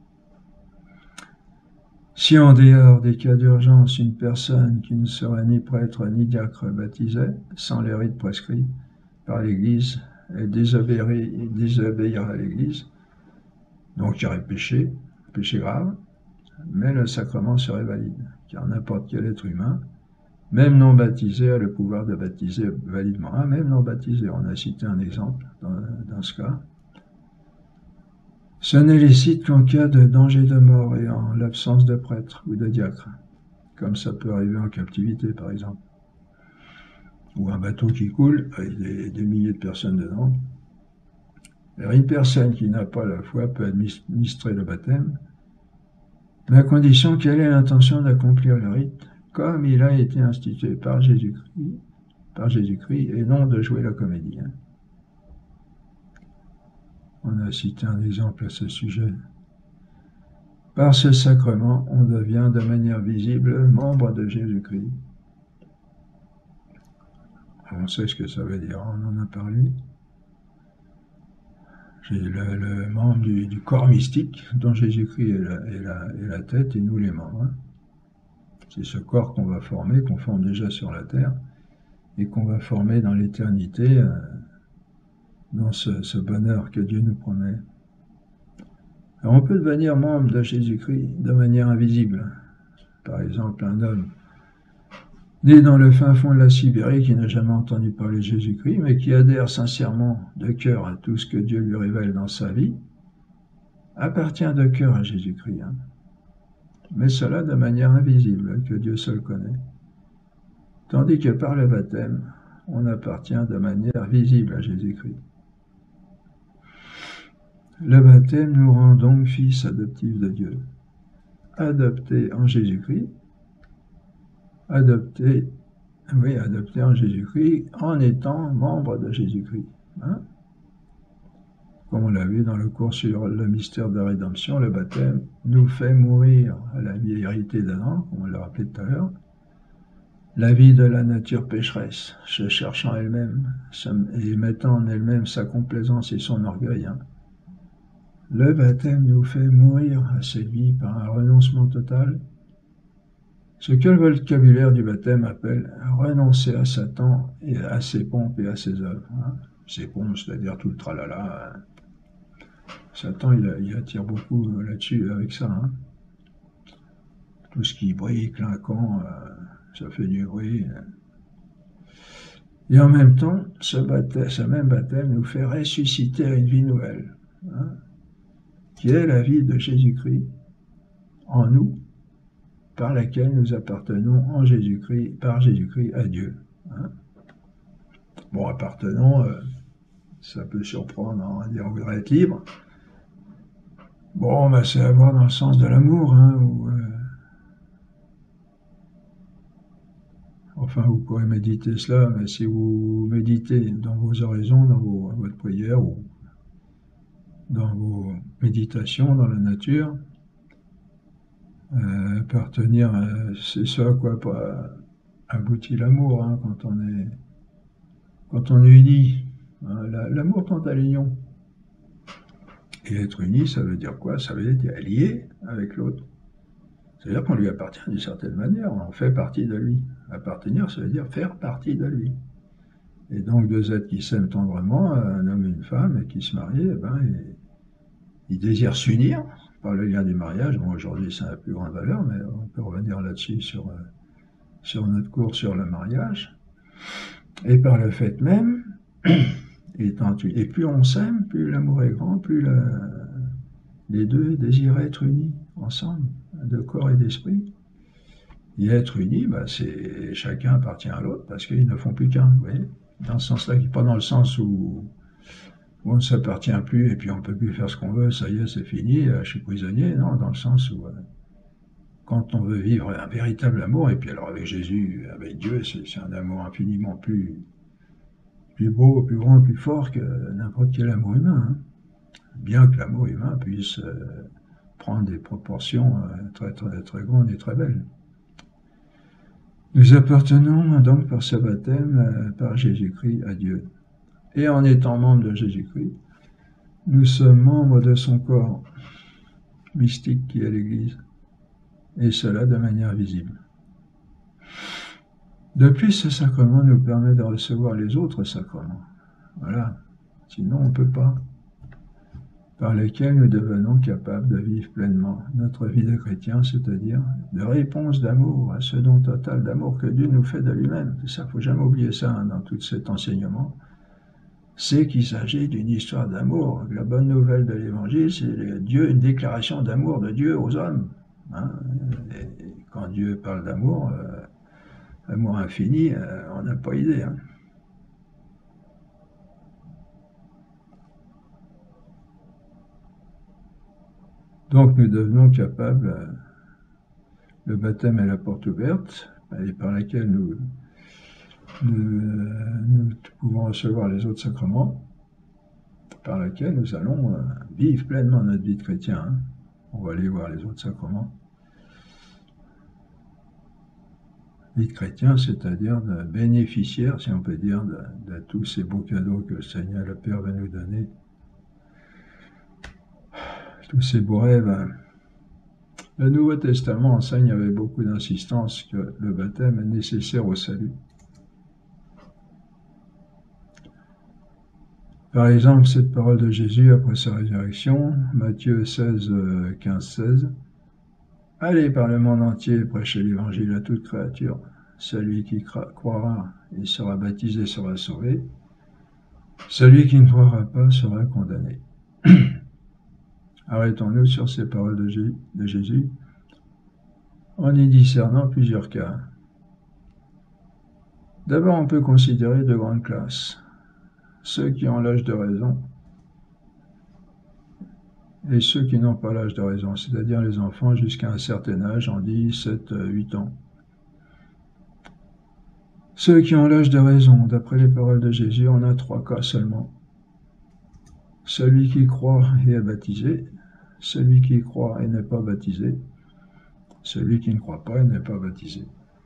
A: Si en dehors des cas d'urgence, une personne qui ne serait ni prêtre ni diacre baptisait, sans les rites prescrits par l'Église, elle désobéirait à l'Église, donc il y aurait péché, péché grave, mais le sacrement serait valide, car n'importe quel être humain, même non baptisé, a le pouvoir de baptiser validement. Ah, même non baptisé, on a cité un exemple dans, dans ce cas. Ce n'est licite qu'en cas de danger de mort et en l'absence de prêtre ou de diacre, comme ça peut arriver en captivité par exemple, ou un bateau qui coule avec des, des milliers de personnes dedans. Alors une personne qui n'a pas la foi peut administrer le baptême, mais à condition qu'elle ait l'intention d'accomplir le rite comme il a été institué par Jésus-Christ, par Jésus-Christ, et non de jouer la comédie. Hein. On a cité un exemple à ce sujet. Par ce sacrement, on devient de manière visible membre de Jésus-Christ. On sait ce que ça veut dire, on en a parlé. C'est le, le membre du, du corps mystique dont Jésus-Christ est la, est, la, est la tête et nous les membres. Hein. C'est ce corps qu'on va former, qu'on forme déjà sur la terre, et qu'on va former dans l'éternité, euh, dans ce, ce bonheur que Dieu nous promet. Alors on peut devenir membre de Jésus-Christ de manière invisible. par exemple un homme né dans le fin fond de la Sibérie, qui n'a jamais entendu parler de Jésus-Christ, mais qui adhère sincèrement de cœur à tout ce que Dieu lui révèle dans sa vie, appartient de cœur à Jésus-Christ. Hein. Mais cela de manière invisible, que Dieu seul connaît. Tandis que par le baptême, on appartient de manière visible à Jésus-Christ. Le baptême nous rend donc fils adoptifs de Dieu, adoptés en Jésus-Christ, adoptés, oui, adoptés en Jésus-Christ, en étant membres de Jésus-Christ. Hein? Comme on l'a vu dans le cours sur le mystère de la rédemption, le baptême nous fait mourir à la vieillité d'Adam, comme on l'a rappelé tout à l'heure, la vie de la nature pécheresse, se cherchant elle-même et mettant en elle-même sa complaisance et son orgueil. Hein. Le baptême nous fait mourir à cette vie par un renoncement total, ce que le vocabulaire du baptême appelle renoncer à Satan et à ses pompes et à ses œuvres. Hein. Ses pompes, c'est-à-dire tout le tralala. Hein. Satan, il, il attire beaucoup là-dessus avec ça. Hein. Tout ce qui brille, clinquant, euh, ça fait du bruit. Et en même temps, ce, baptême, ce même baptême nous fait ressusciter à une vie nouvelle, hein, qui est la vie de Jésus-Christ en nous, par laquelle nous appartenons en Jésus-Christ, par Jésus-Christ à Dieu. Hein. Bon, appartenons, euh, ça peut surprendre, on va dire, on voudrait être libre. Bon, bah, c'est à voir dans le sens de l'amour, hein, où, euh, enfin, vous pourrez méditer cela, mais si vous méditez dans vos oraisons, dans vos, votre prière, ou dans vos méditations dans la nature, euh, appartenir, euh, c'est ça à quoi aboutit l'amour, hein, quand on est quand on est uni. Hein, l'amour tend à l'union. Et être uni, ça veut dire quoi? Ça veut dire lié avec l'autre. C'est-à-dire qu'on lui appartient d'une certaine manière, on fait partie de lui. Appartenir, ça veut dire faire partie de lui. Et donc deux êtres qui s'aiment tendrement, un homme et une femme, et qui se marient, eh ben, ils, ils désirent s'unir par le lien du mariage. Bon, aujourd'hui, ça n'a plus grande valeur, mais on peut revenir là-dessus sur, euh, sur notre cours sur le mariage. Et par le fait même, étant, et plus on s'aime, plus l'amour est grand, plus le, les deux désirent être unis ensemble, de corps et d'esprit. Et être unis, bah, c'est chacun appartient à l'autre parce qu'ils ne font plus qu'un. Vous voyez, dans ce sens-là, pas dans le sens où, où on ne s'appartient plus et puis on ne peut plus faire ce qu'on veut, ça y est, c'est fini, je suis prisonnier. Non, dans le sens où, euh, quand on veut vivre un véritable amour, et puis alors avec Jésus, avec Dieu, c'est un amour infiniment plus, plus beau, plus grand, plus fort que n'importe quel amour humain. Hein. Bien que l'amour humain puisse euh, prendre des proportions euh, très, très, très grandes et très belles. Nous appartenons donc par ce baptême, euh, par Jésus-Christ, à Dieu. Et en étant membres de Jésus-Christ, nous sommes membres de son corps mystique qui est l'Église, et cela de manière visible. De plus, ce sacrement nous permet de recevoir les autres sacrements. Voilà, sinon on ne peut pas. Par lesquels nous devenons capables de vivre pleinement notre vie de chrétien, c'est-à-dire de réponse d'amour à ce don total d'amour que Dieu nous fait de lui-même. C'est ça, il ne faut jamais oublier ça hein, dans tout cet enseignement. C'est qu'il s'agit d'une histoire d'amour. La bonne nouvelle de l'Évangile, c'est Dieu, une déclaration d'amour de Dieu aux hommes. Hein. Et quand Dieu parle d'amour, euh, amour infini, euh, on n'a pas idée. Hein. Donc nous devenons capables, euh, le baptême est la porte ouverte, et par laquelle nous, nous, euh, nous pouvons recevoir les autres sacrements, par laquelle nous allons euh, vivre pleinement notre vie de chrétien. Hein. On va aller voir les autres sacrements. Vie de chrétien, c'est-à-dire de bénéficiaire, si on peut dire, de, de tous ces beaux cadeaux que le Seigneur le Père va nous donner. Tous ces beaux rêves. Le Nouveau Testament enseigne avec beaucoup d'insistance que le baptême est nécessaire au salut. Par exemple, cette parole de Jésus après sa résurrection, Matthieu seize, quinze, seize, Allez par le monde entier, prêchez l'évangile à toute créature. Celui qui croira et sera baptisé sera sauvé. Celui qui ne croira pas sera condamné. Arrêtons-nous sur ces paroles de Jésus en y discernant plusieurs cas. D'abord, on peut considérer deux grandes classes. Ceux qui ont l'âge de raison et ceux qui n'ont pas l'âge de raison, c'est-à-dire les enfants jusqu'à un certain âge, on dit sept, huit ans. Ceux qui ont l'âge de raison, d'après les paroles de Jésus, on a trois cas seulement. Celui qui croit et est baptisé, celui qui croit et n'est pas baptisé, celui qui ne croit pas et n'est pas baptisé.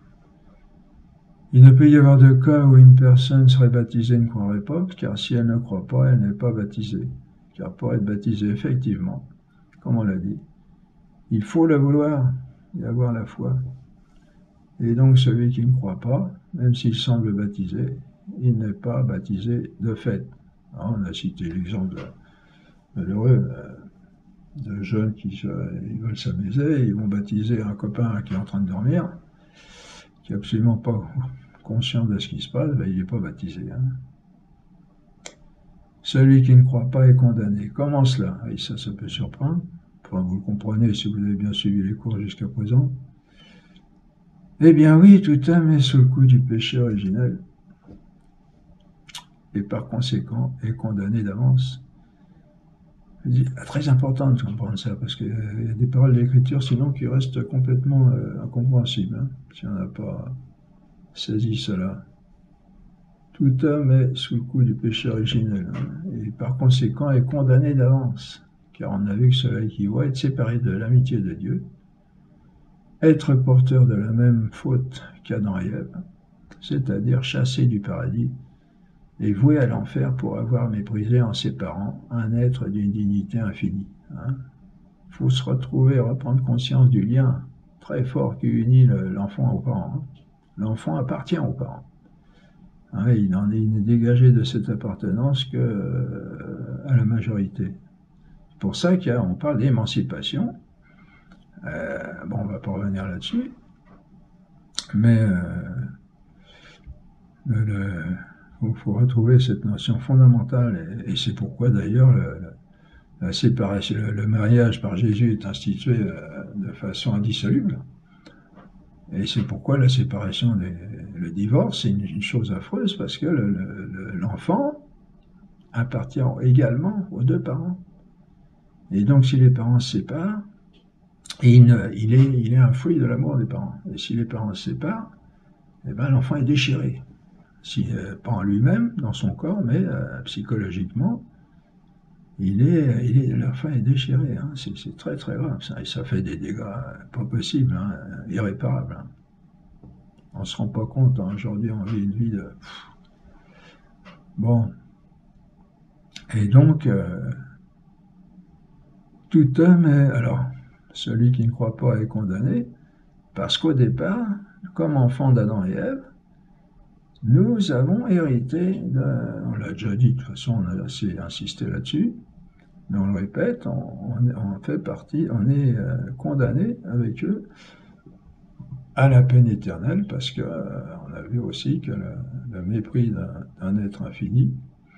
A: Il ne peut y avoir de cas où une personne serait baptisée et ne croirait pas, car si elle ne croit pas, elle n'est pas baptisée. Car pour être baptisé, effectivement, comme on l'a dit, il faut le vouloir et avoir la foi. Et donc celui qui ne croit pas, même s'il semble baptisé, il n'est pas baptisé de fait. Alors, on a cité l'exemple malheureux de jeunes qui se, ils veulent s'amuser, ils vont baptiser un copain qui est en train de dormir, qui n'est absolument pas conscient de ce qui se passe, ben, il n'est pas baptisé. Hein. Celui qui ne croit pas est condamné. Comment cela? Et ça, ça peut surprendre. Enfin, vous le comprenez si vous avez bien suivi les cours jusqu'à présent. Eh bien oui, tout homme est sous le coup du péché originel et par conséquent est condamné d'avance. C'est très important de comprendre ça, parce qu'il y a des paroles de l'Écriture sinon qui restent complètement euh, incompréhensibles, hein, si on n'a pas saisi cela. Tout homme est sous le coup du péché originel, hein, et par conséquent est condamné d'avance, car on a vu que celui qui voit être séparé de l'amitié de Dieu, être porteur de la même faute qu'Adam et Ève, c'est-à-dire chassé du paradis, et voué à l'enfer pour avoir méprisé en ses parents un être d'une dignité infinie. Il hein. faut se retrouver, reprendre conscience du lien très fort qui unit l'enfant aux parents. Hein. L'enfant appartient aux parents. Hein, il n'en est, est dégagé de cette appartenance que euh, à la majorité. C'est pour ça qu'on parle d'émancipation. Euh, bon, on ne va pas revenir là-dessus, mais euh, le, le il faut retrouver cette notion fondamentale, et, et c'est pourquoi d'ailleurs le, la séparation, le, le mariage par Jésus est institué euh, de façon indissoluble. Et c'est pourquoi la séparation, des, le divorce, c'est une, une chose affreuse, parce que l'enfant le, le, appartient également aux deux parents. Et donc si les parents se séparent, il, il, est, il est un fruit de l'amour des parents. Et si les parents se séparent, eh ben, l'enfant est déchiré. Si, euh, pas en lui-même, dans son corps, mais euh, psychologiquement, il est, il est, l'enfant est déchiré. Hein. C'est très très grave, ça. Et ça fait des dégâts euh, pas possibles, hein, irréparables. Hein. On ne se rend pas compte, hein. Aujourd'hui on vit une vie de... Bon. Et donc, euh, tout homme est... Alors, celui qui ne croit pas est condamné, parce qu'au départ, comme enfant d'Adam et Ève, nous avons hérité, de, on l'a déjà dit, de toute façon on a assez insisté là-dessus, mais on le répète, on, on, on fait partie, on est euh, condamné avec eux à la peine éternelle, parce qu'on euh, a vu aussi que le, le mépris d'un être infini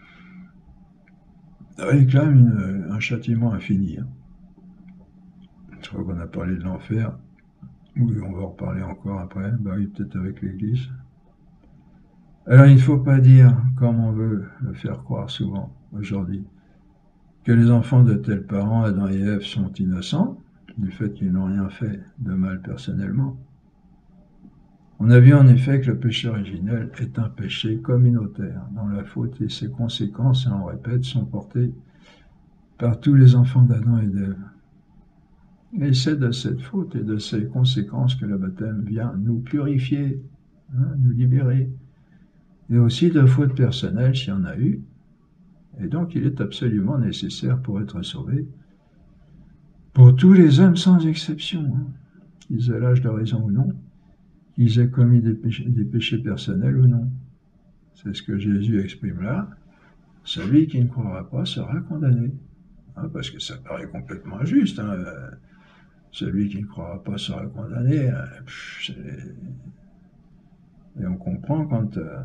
A: réclame une, un châtiment infini. Hein. Je crois qu'on a parlé de l'enfer, oui, on va en reparler encore après, bah oui, peut-être avec l'Église. Alors il ne faut pas dire, comme on veut le faire croire souvent aujourd'hui, que les enfants de tels parents, Adam et Ève, sont innocents, du fait qu'ils n'ont rien fait de mal personnellement. On a vu en effet que le péché originel est un péché communautaire, dont la faute et ses conséquences, et on répète, sont portées par tous les enfants d'Adam et d'Ève. Et c'est de cette faute et de ses conséquences que le baptême vient nous purifier, hein, nous libérer. Et aussi de fautes personnelles s'il y en a eu. Et donc il est absolument nécessaire pour être sauvé, pour tous les hommes sans exception, hein, qu'ils aient l'âge de raison ou non, qu'ils aient commis des péchés, des péchés personnels ou non. C'est ce que Jésus exprime là. Celui qui ne croira pas sera condamné. Hein, parce que ça paraît complètement injuste. Hein. celui qui ne croira pas sera condamné. Et on comprend quand euh,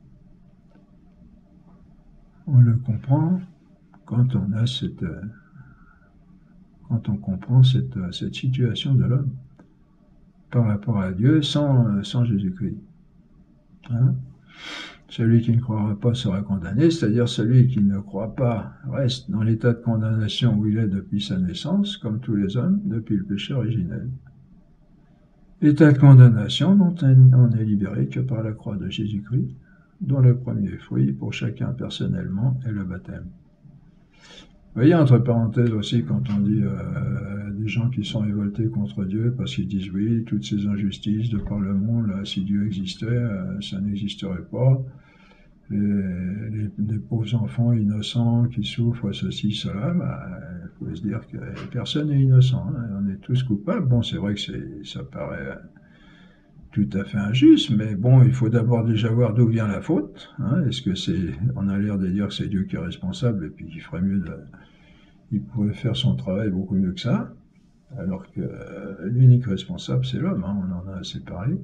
A: on le comprend quand on a cette euh, quand on comprend cette, euh, cette situation de l'homme par rapport à Dieu sans, euh, sans Jésus-Christ. Hein? Celui qui ne croira pas sera condamné, c'est-à-dire celui qui ne croit pas reste dans l'état de condamnation où il est depuis sa naissance, comme tous les hommes, depuis le péché originel. État de condamnation dont on est libéré que par la croix de Jésus-Christ, dont le premier fruit pour chacun personnellement est le baptême. Vous voyez, entre parenthèses aussi, quand on dit euh, des gens qui sont révoltés contre Dieu parce qu'ils disent oui, toutes ces injustices de par le monde, là, si Dieu existait, euh, ça n'existerait pas. Les, les, les pauvres enfants innocents qui souffrent, ceci, cela, bah, il faut se dire que personne n'est innocent, hein, on est tous coupables. Bon, c'est vrai que ça paraît tout à fait injuste, mais bon, il faut d'abord déjà voir d'où vient la faute. Hein. Est-ce que c'est, on a l'air de dire que c'est Dieu qui est responsable et puis qu'il ferait mieux de, il pourrait faire son travail beaucoup mieux que ça, alors que euh, l'unique responsable c'est l'homme, hein, on en a assez parlé.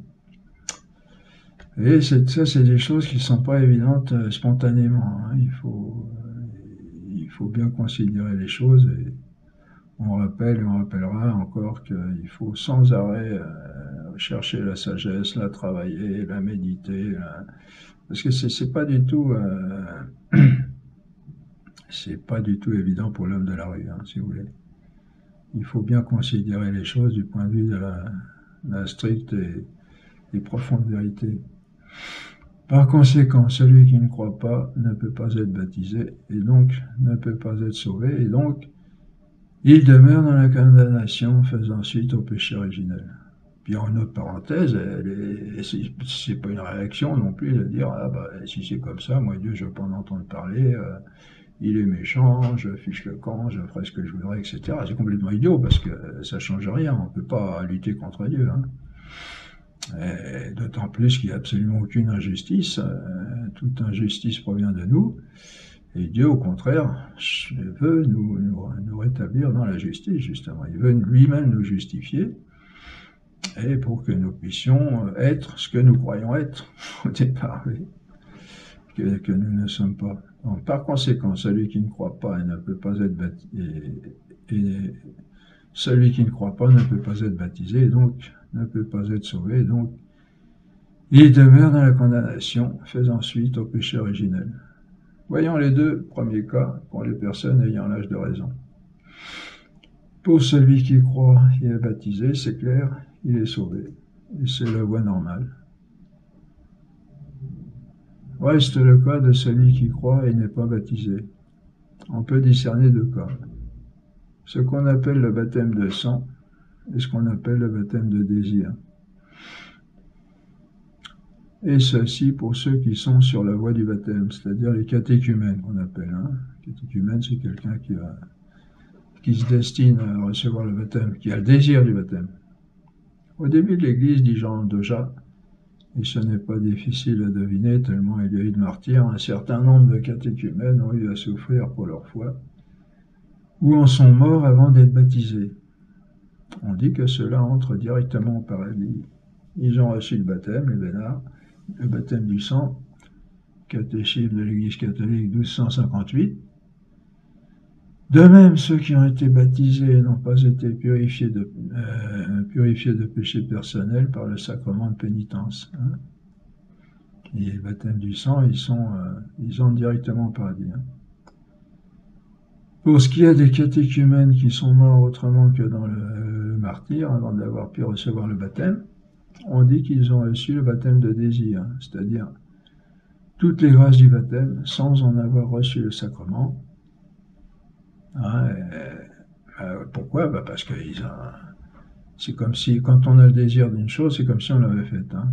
A: Et ça, c'est des choses qui ne sont pas évidentes euh, spontanément. Hein. Il faut, euh, il faut bien considérer les choses et on rappelle et on rappellera encore qu'il faut sans arrêt euh, chercher la sagesse, la travailler, la méditer, la... parce que c'est pas du tout, euh... c'est pas du tout évident pour l'homme de la rue, hein, si vous voulez. Il faut bien considérer les choses du point de vue de la, la stricte et, et profonde vérité. Par conséquent, celui qui ne croit pas ne peut pas être baptisé et donc ne peut pas être sauvé et donc il demeure dans la condamnation faisant suite au péché originel. Puis en autre parenthèse, c'est pas une réaction non plus de dire ah bah si c'est comme ça, moi Dieu je veux pas en entendre parler, euh, il est méchant, je fiche le camp, je ferai ce que je voudrais, et cetera. C'est complètement idiot parce que ça change rien, on peut pas lutter contre Dieu. Hein. D'autant plus qu'il n'y a absolument aucune injustice, euh, toute injustice provient de nous. Et Dieu, au contraire, veut nous, nous, nous rétablir dans la justice, justement. Il veut lui-même nous justifier, et pour que nous puissions être ce que nous croyons être au départ, oui, que, que nous ne sommes pas. Donc, par conséquent, celui qui ne croit pas et ne peut pas être baptisé, et, et celui qui ne croit pas ne peut pas être baptisé, et donc ne peut pas être sauvé, et donc il demeure dans la condamnation, faisant suite au péché originel. Voyons les deux premiers cas pour les personnes ayant l'âge de raison. Pour celui qui croit et est baptisé, c'est clair, il est sauvé. Et c'est la voie normale. Reste le cas de celui qui croit et n'est pas baptisé. On peut discerner deux cas. Ce qu'on appelle le baptême de sang et ce qu'on appelle le baptême de désir. Et ceci pour ceux qui sont sur la voie du baptême, c'est-à-dire les catéchumènes qu'on appelle. Hein. Catéchumène, c'est quelqu'un qui, a, qui se destine à recevoir le baptême, qui a le désir du baptême. Au début de l'Église, dit Jean Doja, et ce n'est pas difficile à deviner tellement il y a eu de martyrs, un certain nombre de catéchumènes ont eu à souffrir pour leur foi, ou en sont morts avant d'être baptisés. On dit que ceux-là entrent directement au paradis. Ils ont reçu le baptême, les bénards, le baptême du sang, catéchisme de l'Église catholique douze cent cinquante-huit. De même, ceux qui ont été baptisés n'ont pas été purifiés de, euh, purifiés de péché personnel par le sacrement de pénitence. Hein. Et le baptême du sang, ils, sont, euh, ils entrent directement au paradis. Hein. Pour ce qui est des catéchumènes qui sont morts autrement que dans le, le martyre, avant d'avoir pu recevoir le baptême, on dit qu'ils ont reçu le baptême de désir, c'est-à-dire toutes les grâces du baptême sans en avoir reçu le sacrement. Hein, et, euh, pourquoi bah parce que ils ont... c'est comme si, quand on a le désir d'une chose, c'est comme si on l'avait faite. Hein.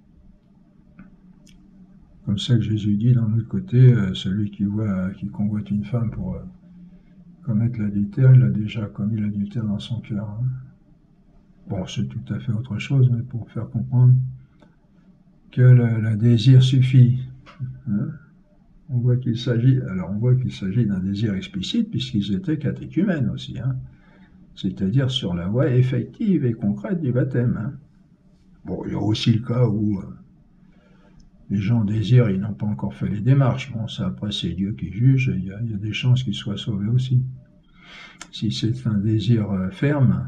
A: Comme ça que Jésus dit d'un autre côté, euh, celui qui voit, qui convoite une femme pour euh, commettre l'adultère, il a déjà commis l'adultère dans son cœur. Hein. Bon, c'est tout à fait autre chose, mais pour faire comprendre que le, le désir suffit. Hein. On voit qu'il s'agit, alors on voit qu'il s'agit d'un désir explicite puisqu'ils étaient catéchumènes aussi. Hein. c'est-à-dire sur la voie effective et concrète du baptême. Hein. Bon, il y a aussi le cas où euh, les gens désirent, ils n'ont pas encore fait les démarches. Bon, ça, après, c'est Dieu qui juge, il y a, il y a des chances qu'ils soient sauvés aussi. Si c'est un désir euh, ferme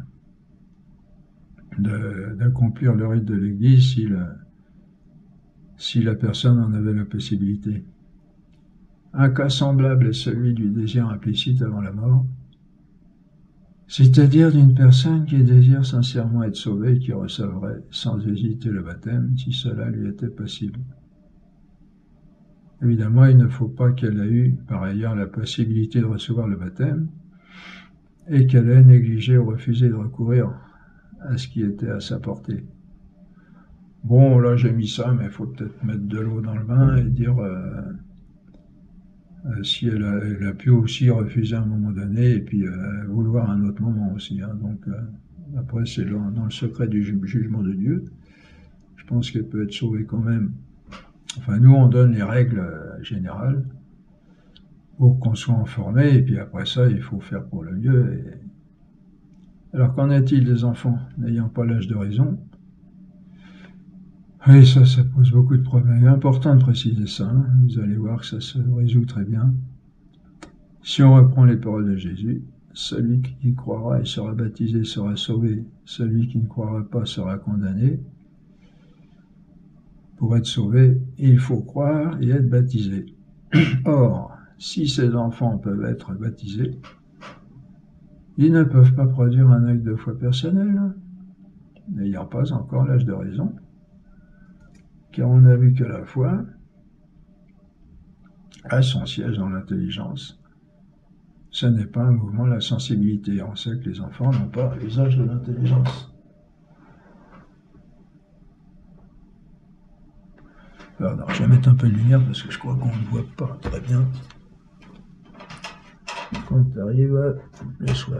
A: d'accomplir le rite de l'Église, si la, si la personne en avait la possibilité. Un cas semblable est celui du désir implicite avant la mort, c'est-à-dire d'une personne qui désire sincèrement être sauvée et qui recevrait sans hésiter le baptême si cela lui était possible. Évidemment, il ne faut pas qu'elle ait eu par ailleurs la possibilité de recevoir le baptême et qu'elle ait négligé ou refusé de recourir à ce qui était à sa portée. Bon, là j'ai mis ça, mais il faut peut-être mettre de l'eau dans le vin et dire euh, euh, si elle a, elle a pu aussi refuser à un moment donné et puis euh, vouloir à un autre moment aussi. Hein. Donc euh, après, c'est dans, dans le secret du ju jugement de Dieu. Je pense qu'elle peut être sauvée quand même. Enfin, nous, on donne les règles euh, générales pour qu'on soit informé, et puis après ça, il faut faire pour le mieux. Et... Alors, qu'en est-il des enfants n'ayant pas l'âge de raison? Oui, ça, ça pose beaucoup de problèmes. Il est important de préciser ça. Hein. Vous allez voir que ça se résout très bien. Si on reprend les paroles de Jésus, celui qui croira et sera baptisé sera sauvé. Celui qui ne croira pas sera condamné. Pour être sauvé, il faut croire et être baptisé. Or, si ces enfants peuvent être baptisés, ils ne peuvent pas produire un acte de foi personnel, n'ayant pas encore l'âge de raison, car on a vu que la foi a son siège dans l'intelligence. Ce n'est pas un mouvement de la sensibilité. On sait que les enfants n'ont pas l'usage de l'intelligence. Alors, je vais mettre un peu de lumière parce que je crois qu'on ne voit pas très bien quand tu arrives le soir.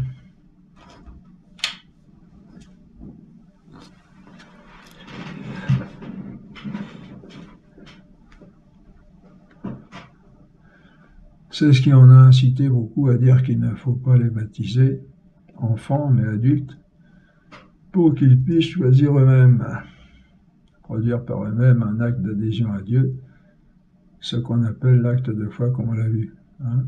A: C'est ce qui en a incité beaucoup à dire qu'il ne faut pas les baptiser, enfants mais adultes, pour qu'ils puissent choisir eux-mêmes, produire par eux-mêmes un acte d'adhésion à Dieu, ce qu'on appelle l'acte de foi comme on l'a vu. Hein.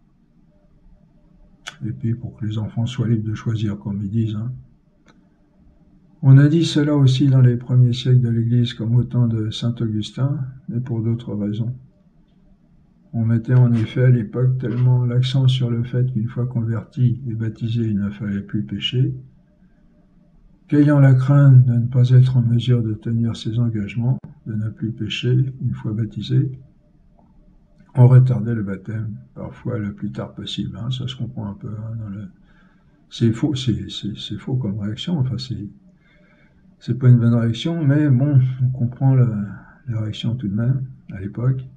A: Et puis pour que les enfants soient libres de choisir, comme ils disent. Hein. On a dit cela aussi dans les premiers siècles de l'Église, comme au temps de saint Augustin, mais pour d'autres raisons. On mettait en effet à l'époque tellement l'accent sur le fait qu'une fois converti et baptisé, il ne fallait plus pécher, qu'ayant la crainte de ne pas être en mesure de tenir ses engagements, de ne plus pécher une fois baptisé, on retardait le baptême, parfois le plus tard possible. Hein, ça se comprend un peu. Hein, dans le... C'est faux, c'est faux comme réaction. Enfin, c'est pas une bonne réaction, mais bon, on comprend le, la réaction tout de même à l'époque.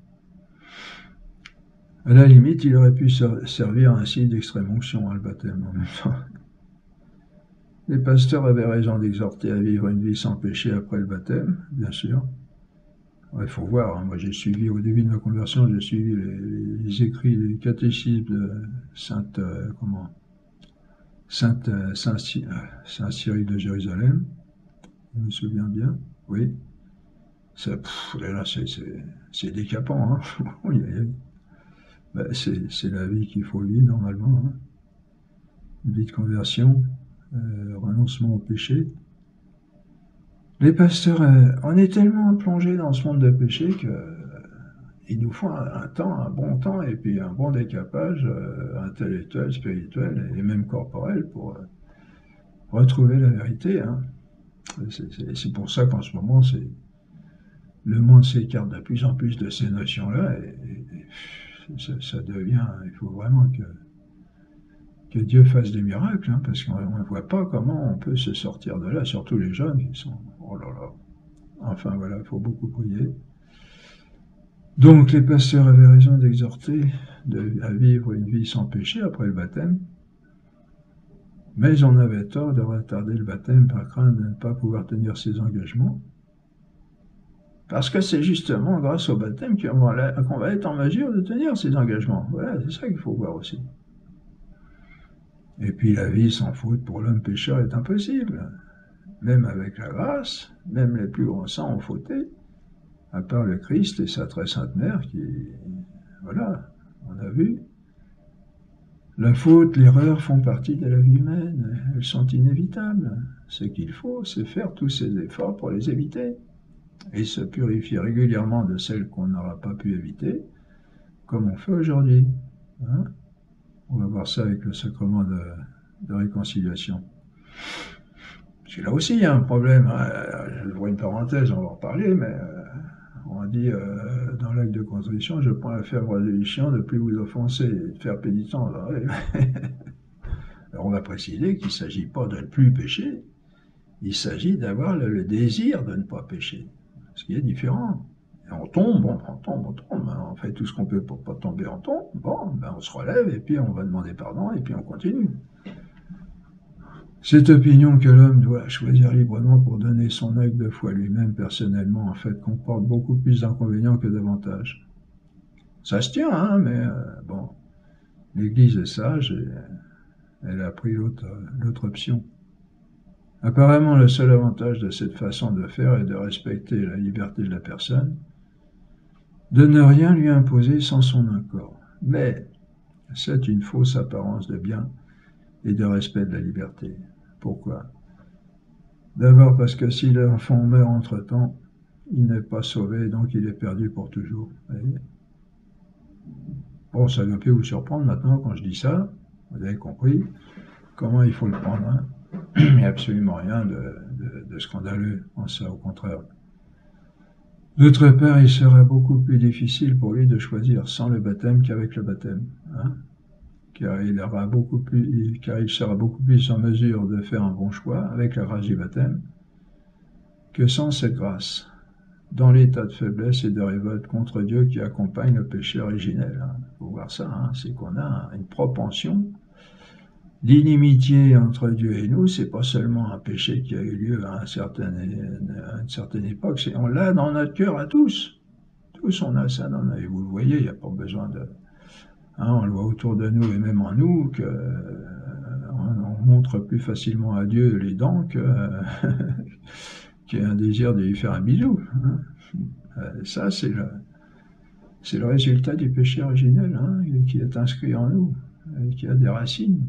A: À la limite, il aurait pu servir ainsi d'extrême onction, hein, le baptême en même temps. Les pasteurs avaient raison d'exhorter à vivre une vie sans péché après le baptême, bien sûr. Il ouais, faut voir, hein, moi j'ai suivi, au début de ma conversion, j'ai suivi les, les écrits du catéchisme de Sainte, euh, comment, Sainte, euh, Saint, euh, Saint Cyril de Jérusalem, je me souviens bien, oui. Là, c'est décapant, hein. Ben, c'est la vie qu'il faut vivre normalement, hein. Une vie de conversion, euh, renoncement au péché. Les pasteurs, euh, on est tellement plongés dans ce monde de péché que euh, il nous faut un, un temps, un bon temps, et puis un bon décapage euh, intellectuel, spirituel et même corporel pour euh, retrouver la vérité. Hein. C'est pour ça qu'en ce moment, c'est le monde s'écarte de plus en plus de ces notions-là, et, et, et ça, ça devient, il faut vraiment que que Dieu fasse des miracles, hein, parce qu'on ne voit pas comment on peut se sortir de là, surtout les jeunes qui sont... Oh là là. Enfin voilà, il faut beaucoup prier. Donc les pasteurs avaient raison d'exhorter à vivre une vie sans péché après le baptême, mais on avait tort de retarder le baptême par crainte de ne pas pouvoir tenir ses engagements, parce que c'est justement grâce au baptême qu'on va, qu'on va être en mesure de tenir ses engagements. Voilà, c'est ça qu'il faut voir aussi. Et puis la vie sans faute pour l'homme pécheur est impossible. Même avec la grâce, même les plus grands saints ont fauté, à part le Christ et sa très sainte mère qui, voilà, on a vu. La faute, l'erreur font partie de la vie humaine, elles sont inévitables. Ce qu'il faut, c'est faire tous ces efforts pour les éviter et se purifier régulièrement de celles qu'on n'aura pas pu éviter, comme on fait aujourd'hui. Hein? On va voir ça avec le sacrement de, de réconciliation. Parce que là aussi, il y a un problème. Je vois une parenthèse, on va en reparler, mais on dit euh, dans l'acte de contrition, je prends la ferme résolution de ne plus vous offenser et de faire pénitence. Alors on va préciser qu'il ne s'agit pas de ne plus pécher, il s'agit d'avoir le, le désir de ne pas pécher, ce qui est différent. Et on tombe, on, on tombe, on tombe, on fait tout ce qu'on peut pour ne pas tomber, on tombe, bon, ben on se relève et puis on va demander pardon et puis on continue. Cette opinion que l'homme doit choisir librement pour donner son acte de foi lui-même personnellement, en fait, comporte beaucoup plus d'inconvénients que d'avantages. Ça se tient, hein, mais euh, bon, l'Église est sage et elle a pris l'autre option. Apparemment, le seul avantage de cette façon de faire est de respecter la liberté de la personne, de ne rien lui imposer sans son accord. Mais c'est une fausse apparence de bien et de respect de la liberté. Pourquoi? D'abord parce que si l'enfant meurt entre-temps, il n'est pas sauvé, donc il est perdu pour toujours. Bon, ça ne doit plus vous surprendre maintenant quand je dis ça, vous avez compris comment il faut le prendre. Hein? Il n'y a absolument rien de, de, de scandaleux en ça, au contraire. D'autre part, il sera beaucoup plus difficile pour lui de choisir sans le baptême qu'avec le baptême. Hein? Car il, aura beaucoup plus, car il sera beaucoup plus en mesure de faire un bon choix avec la grâce du baptême que sans cette grâce, dans l'état de faiblesse et de révolte contre Dieu qui accompagne le péché originel. Il faut voir ça, hein, c'est qu'on a une propension d'inimitié entre Dieu et nous. C'est pas seulement un péché qui a eu lieu à, un certain, à une certaine époque, on l'a dans notre cœur à tous. Tous on a ça dans notre, et vous le voyez, il n'y a pas besoin de... Hein, on le voit autour de nous et même en nous, que, euh, on, on montre plus facilement à Dieu les dents que, euh, qu'il y a un désir de lui faire un bisou. Hein. Euh, ça, c'est le, c'est le résultat du péché originel, hein, qui est inscrit en nous, et qui a des racines.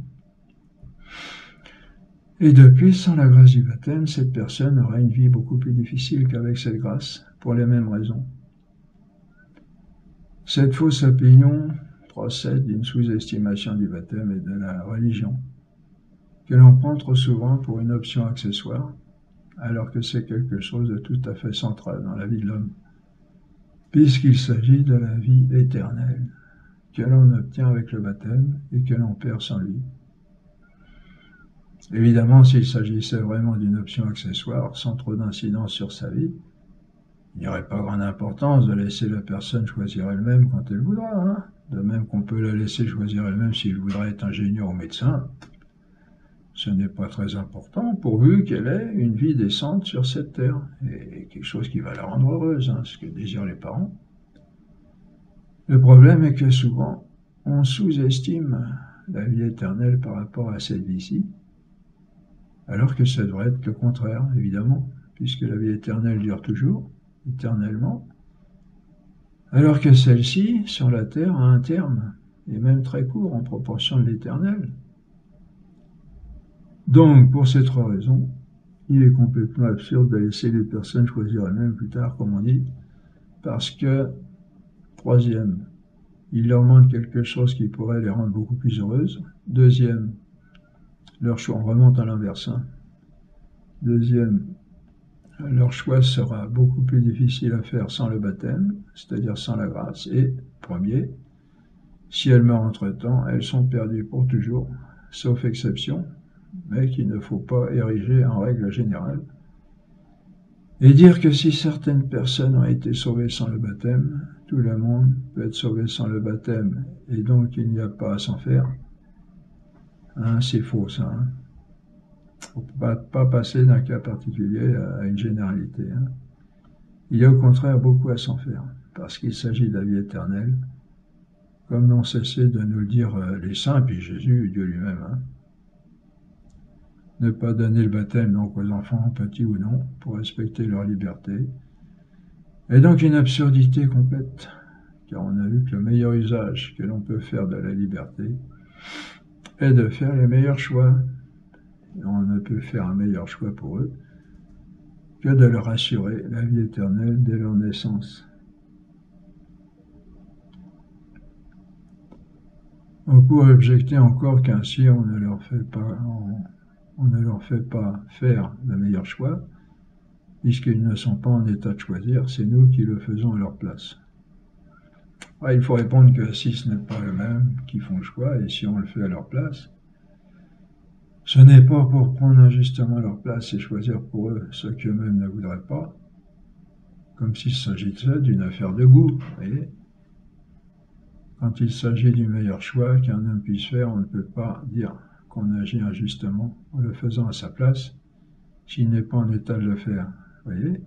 A: Et depuis, sans la grâce du baptême, cette personne aura une vie beaucoup plus difficile qu'avec cette grâce, pour les mêmes raisons. Cette fausse opinion procède d'une sous-estimation du baptême et de la religion, que l'on prend trop souvent pour une option accessoire, alors que c'est quelque chose de tout à fait central dans la vie de l'homme, puisqu'il s'agit de la vie éternelle, que l'on obtient avec le baptême et que l'on perd sans lui. Évidemment, s'il s'agissait vraiment d'une option accessoire, sans trop d'incidence sur sa vie, il n'y aurait pas grande importance de laisser la personne choisir elle-même quand elle voudra, hein. De même qu'on peut la laisser choisir elle-même s'il voudrait être ingénieur ou médecin. Ce n'est pas très important, pourvu qu'elle ait une vie décente sur cette terre, et quelque chose qui va la rendre heureuse, hein, ce que désirent les parents. Le problème est que souvent, on sous-estime la vie éternelle par rapport à cette vie-ci, alors que ça devrait être le contraire, évidemment, puisque la vie éternelle dure toujours, éternellement, alors que celle-ci, sur la terre, a un terme, et même très court en proportion de l'éternel. Donc, pour ces trois raisons, il est complètement absurde de laisser les personnes choisir elles-mêmes plus tard, comme on dit, parce que, troisième, il leur manque quelque chose qui pourrait les rendre beaucoup plus heureuses. Deuxième, leur choix, on remonte à l'inverse. Hein. Deuxième, leur choix sera beaucoup plus difficile à faire sans le baptême, c'est-à-dire sans la grâce. Et, premier, si elles meurent entre-temps, elles sont perdues pour toujours, sauf exception, mais qu'il ne faut pas ériger en règle générale. Et dire que si certaines personnes ont été sauvées sans le baptême, tout le monde peut être sauvé sans le baptême, et donc il n'y a pas à s'en faire. Hein, c'est faux, ça. Hein. Il ne faut pas, pas passer d'un cas particulier à une généralité. Hein. Il y a au contraire beaucoup à s'en faire, parce qu'il s'agit de la vie éternelle, comme n'ont cessé de nous le dire les saints, puis Jésus, Dieu lui-même. Hein. ne pas donner le baptême donc aux enfants, petits ou non, pour respecter leur liberté. Et donc une absurdité complète, car on a vu que le meilleur usage que l'on peut faire de la liberté est de faire les meilleurs choix. Et on ne peut faire un meilleur choix pour eux que de leur assurer la vie éternelle dès leur naissance. On pourrait objecter encore qu'ainsi on ne leur fait pas, on, on ne leur fait pas faire le meilleur choix, puisqu'ils ne sont pas en état de choisir, c'est nous qui le faisons à leur place. Ouais, il faut répondre que si ce n'est pas eux-mêmes qui font le choix, et si on le fait à leur place, ce n'est pas pour prendre injustement leur place et choisir pour eux ce qu'eux-mêmes ne voudraient pas, comme s'il s'agissait d'une affaire de goût, vous voyez. Quand il s'agit du meilleur choix qu'un homme puisse faire, on ne peut pas dire qu'on agit injustement en le faisant à sa place, s'il n'est pas en état de le faire, vous voyez.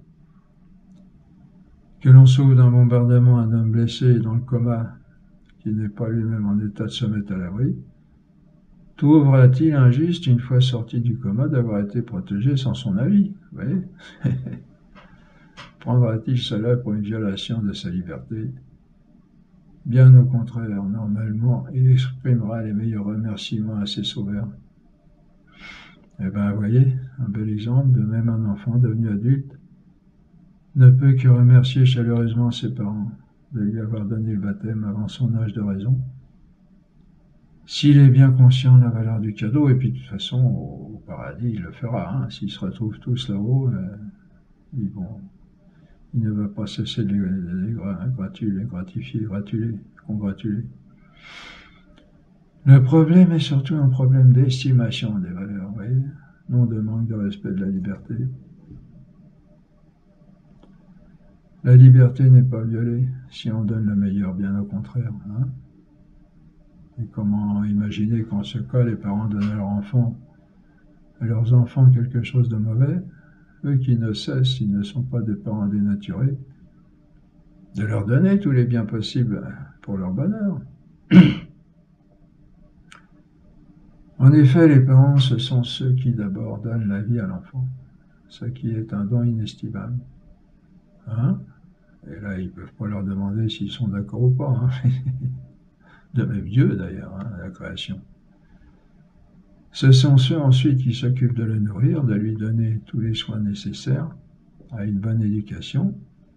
A: Que l'on sauve d'un bombardement un homme blessé dans le coma, qui n'est pas lui-même en état de se mettre à l'abri, trouvera-t-il injuste, une fois sorti du coma, d'avoir été protégé sans son avis, vous voyez. Prendra-t-il cela pour une violation de sa liberté? Bien au contraire, normalement, il exprimera les meilleurs remerciements à ses sauveurs. Eh bien, vous voyez, un bel exemple, de même un enfant devenu adulte ne peut que remercier chaleureusement ses parents de lui avoir donné le baptême avant son âge de raison, s'il est bien conscient de la valeur du cadeau, et puis de toute façon, au paradis, il le fera, hein. S'ils se retrouvent tous là-haut, euh, ils vont... il ne va pas cesser de les, les, gratuler, les gratifier, gratuler, congratuler. Le problème est surtout un problème d'estimation des valeurs, vous voyez, non de manque de respect de la liberté. La liberté n'est pas violée si on donne le meilleur, bien au contraire. Hein. Et comment imaginer qu'en ce cas, les parents donnent à leurs enfants, à leurs enfants quelque chose de mauvais, eux qui ne cessent, s'ils ne sont pas des parents dénaturés, de leur donner tous les biens possibles pour leur bonheur. En effet, les parents, ce sont ceux qui d'abord donnent la vie à l'enfant, ce qui est un don inestimable. Hein? Et là, ils ne peuvent pas leur demander s'ils sont d'accord ou pas. Hein? De même Dieu, d'ailleurs, hein, la création. Ce sont ceux ensuite qui s'occupent de le nourrir, de lui donner tous les soins nécessaires à une bonne éducation,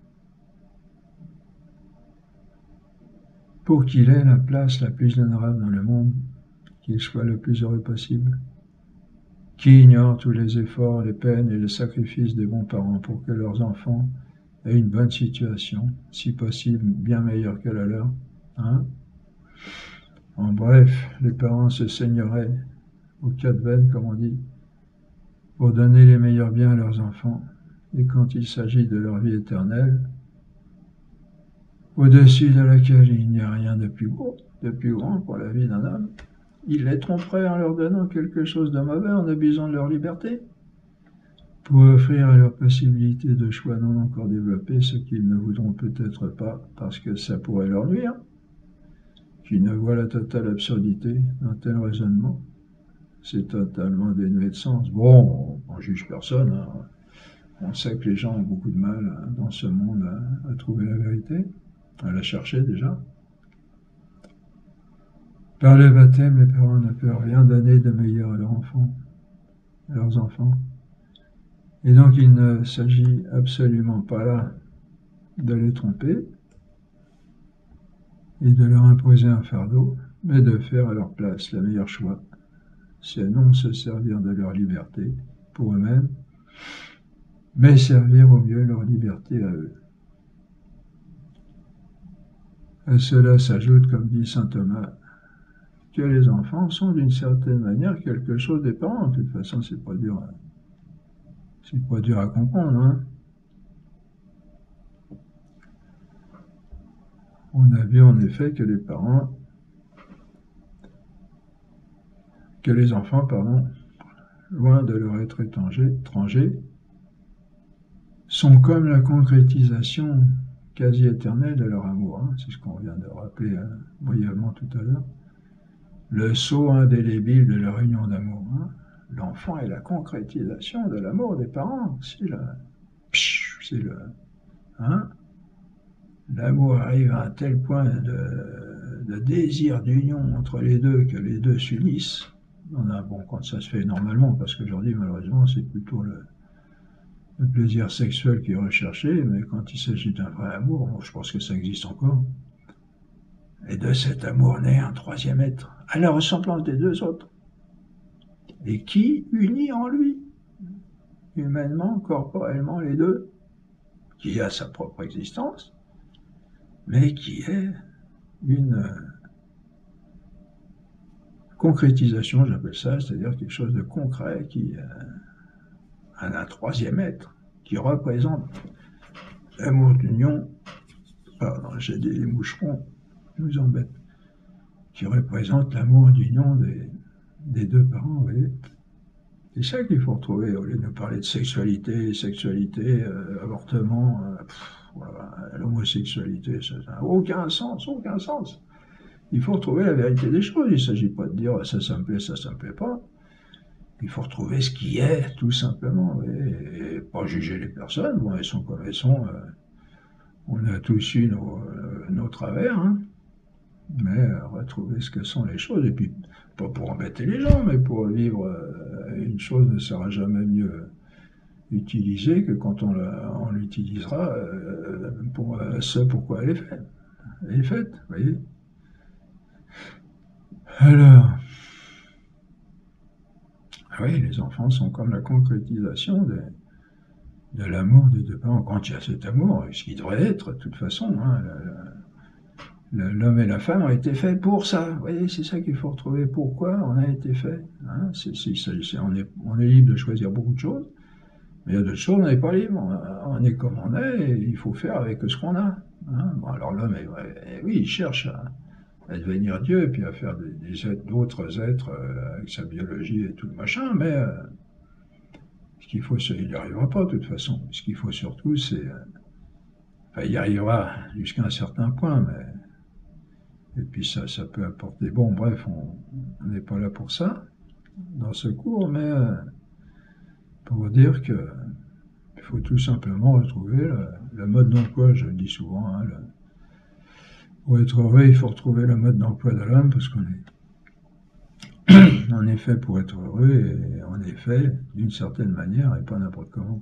A: pour qu'il ait la place la plus honorable dans le monde, qu'il soit le plus heureux possible, qui ignorent tous les efforts, les peines et les sacrifices des bons parents pour que leurs enfants aient une bonne situation, si possible bien meilleure que la leur. Hein? En bref, les parents se saigneraient aux quatre veines, comme on dit, pour donner les meilleurs biens à leurs enfants, et quand il s'agit de leur vie éternelle, au-dessus de laquelle il n'y a rien de plus beau, de plus grand pour la vie d'un homme, ils les tromperaient en leur donnant quelque chose de mauvais, en abusant de leur liberté, pour offrir à leur possibilité de choix non encore développés ce qu'ils ne voudront peut-être pas parce que ça pourrait leur nuire, qui ne voient la totale absurdité d'un tel raisonnement. C'est totalement dénué de sens. Bon, on ne juge personne, hein. On sait que les gens ont beaucoup de mal hein, dans ce monde à, à trouver la vérité, à la chercher déjà. Par le baptême, les parents ne peuvent rien donner de meilleur à leurs enfants, à leurs enfants. Et donc il ne s'agit absolument pas là de les tromper et de leur imposer un fardeau, mais de faire à leur place le meilleur choix. C'est non se servir de leur liberté pour eux-mêmes, mais servir au mieux leur liberté à eux. À cela s'ajoute, comme dit saint Thomas, que les enfants sont d'une certaine manière quelque chose des parents. De toute façon, c'est pas dur à, c'est pas dur à comprendre. Hein. On a vu en effet que les parents, que les enfants, pardon, loin de leur être étrangers, étrangers, sont comme la concrétisation quasi éternelle de leur amour. Hein. C'est ce qu'on vient de rappeler hein, brièvement tout à l'heure. Le sceau indélébile de leur union d'amour. Hein. l'enfant est la concrétisation de l'amour des parents. C'est le... C'est le... Hein? L'amour arrive à un tel point de, de désir d'union entre les deux que les deux s'unissent. On a, bon, quand ça se fait normalement, parce qu'aujourd'hui, malheureusement, c'est plutôt le, le plaisir sexuel qui est recherché, mais quand il s'agit d'un vrai amour, bon, je pense que ça existe encore. Et de cet amour naît un troisième être, à la ressemblance des deux autres, et qui unit en lui, humainement, corporellement, les deux, qui a sa propre existence, mais qui est une concrétisation, j'appelle ça, c'est-à-dire quelque chose de concret, qui a un troisième être, qui représente l'amour d'union, pardon, j'ai dit les moucherons, nous embêtent, qui représente l'amour d'union des, des deux parents, vous voyez. C'est ça qu'il faut retrouver, au lieu de parler de sexualité, sexualité, euh, avortement, euh, voilà, l'homosexualité, ça n'a aucun sens, aucun sens. Il faut retrouver la vérité des choses, il ne s'agit pas de dire ça, ça me plaît, ça, ça me plaît pas. Il faut retrouver ce qui est, tout simplement, et, et pas juger les personnes, bon, elles sont comme elles sont, euh, on a tous eu nos, euh, nos travers, hein. Mais euh, retrouver ce que sont les choses, et puis pas pour embêter les gens, mais pour vivre, euh, une chose ne sera jamais mieux utilisée que quand on, on l'utilisera euh, pour euh, ce pourquoi elle est faite. Elle est faite, vous voyez. Alors, oui, les enfants sont comme la concrétisation de, de l'amour des deux parents. Quand il y a cet amour, ce qui devrait être, de toute façon, hein, l'homme et la femme ont été faits pour ça. Vous voyez, c'est ça qu'il faut retrouver. Pourquoi on a été fait, hein, c'est, c'est, c'est, on, est, on est libre de choisir beaucoup de choses, mais il y a d'autres choses, on n'est pas libre. On, on est comme on est, et il faut faire avec ce qu'on a. Hein. Bon, alors l'homme, est, oui, il cherche à, à devenir Dieu, et puis à faire des, des êtres, d'autres êtres euh, avec sa biologie et tout le machin, mais euh, ce qu'il faut, il n'y arrivera pas de toute façon. Ce qu'il faut surtout, c'est... Euh, enfin, il y arrivera jusqu'à un certain point, mais... Et puis ça, ça peut apporter... Bon, bref, on n'est pas là pour ça, dans ce cours, mais euh, pour dire que il faut tout simplement retrouver le, le mode d'emploi, je le dis souvent, hein, le, pour être heureux, il faut retrouver le mode d'emploi de l'homme, parce qu'on est, on est fait pour être heureux, et on est fait d'une certaine manière, et pas n'importe comment.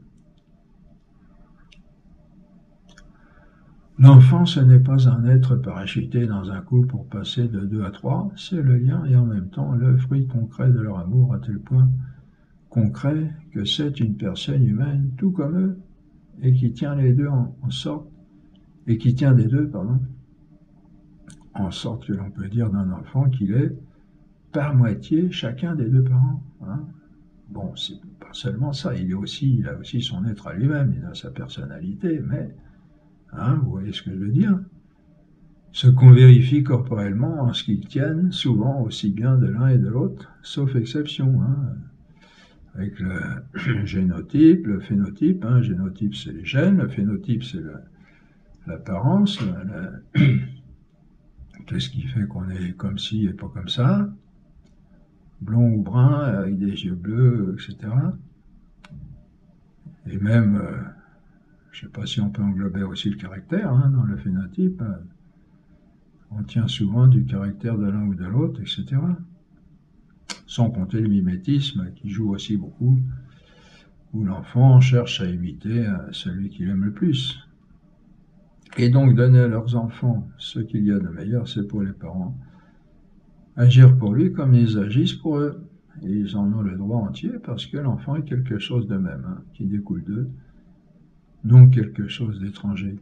A: L'enfant, ce n'est pas un être parachuté dans un couple pour passer de deux à trois, c'est le lien et en même temps le fruit concret de leur amour, à tel point concret que c'est une personne humaine tout comme eux, et qui tient les deux en, en sorte, et qui tient des deux, pardon, en sorte que l'on peut dire d'un enfant qu'il est par moitié chacun des deux parents. Hein. Bon, c'est pas seulement ça, il, est aussi, il a aussi son être à lui-même, il a sa personnalité, mais... Hein, vous voyez ce que je veux dire? Ce qu'on vérifie corporellement en ce qu'ils tiennent, souvent aussi bien de l'un et de l'autre, sauf exception. Hein, avec le génotype, le phénotype. Hein, génotype, c'est les gènes, le phénotype, c'est l'apparence, tout ce qui fait qu'on est comme ci et pas comme ça, blond ou brun, avec des yeux bleus, et cetera. Et même... Euh, je ne sais pas si on peut englober aussi le caractère, hein, dans le phénotype. On tient souvent du caractère de l'un ou de l'autre, et cetera. Sans compter le mimétisme qui joue aussi beaucoup, où l'enfant cherche à imiter celui qu'il aime le plus. Et donc donner à leurs enfants ce qu'il y a de meilleur, c'est pour les parents. Agir pour lui comme ils agissent pour eux. Et ils en ont le droit entier parce que l'enfant est quelque chose de même, hein, qui découle d'eux. Donc quelque chose d'étranger.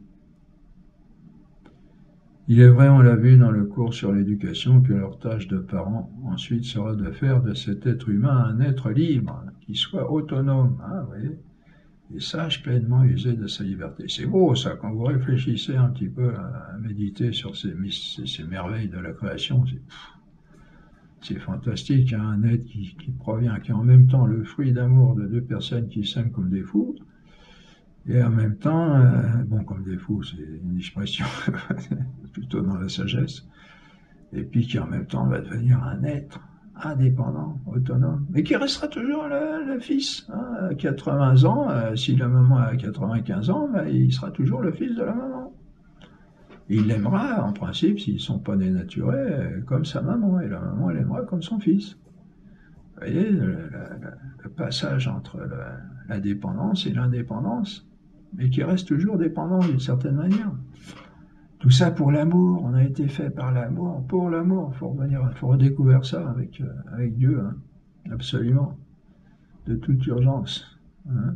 A: Il est vrai, on l'a vu dans le cours sur l'éducation, que leur tâche de parents ensuite sera de faire de cet être humain un être libre, qui soit autonome, hein, vous voyez, et sache pleinement user de sa liberté. C'est beau ça, quand vous réfléchissez un petit peu à méditer sur ces, ces, ces merveilles de la création, c'est fantastique, hein, un être qui, qui provient, qui est en même temps le fruit d'amour de deux personnes qui s'aiment comme des fous, et en même temps, euh, bon, comme des fous, c'est une expression plutôt dans la sagesse, et puis qui en même temps va devenir un être indépendant, autonome, mais qui restera toujours le, le fils. Hein, à quatre-vingts ans, euh, si la maman a quatre-vingt-quinze ans, ben, il sera toujours le fils de la maman. Il l'aimera, en principe, s'ils ne sont pas dénaturés, comme sa maman, et la maman l'aimera comme son fils. Vous voyez, le, le, le passage entre le, la dépendance et l'indépendance, mais qui reste toujours dépendant d'une certaine manière. Tout ça pour l'amour, on a été fait par l'amour, pour l'amour, il faut revenir, faut redécouvrir ça avec, euh, avec Dieu, hein, absolument, de toute urgence. Hein.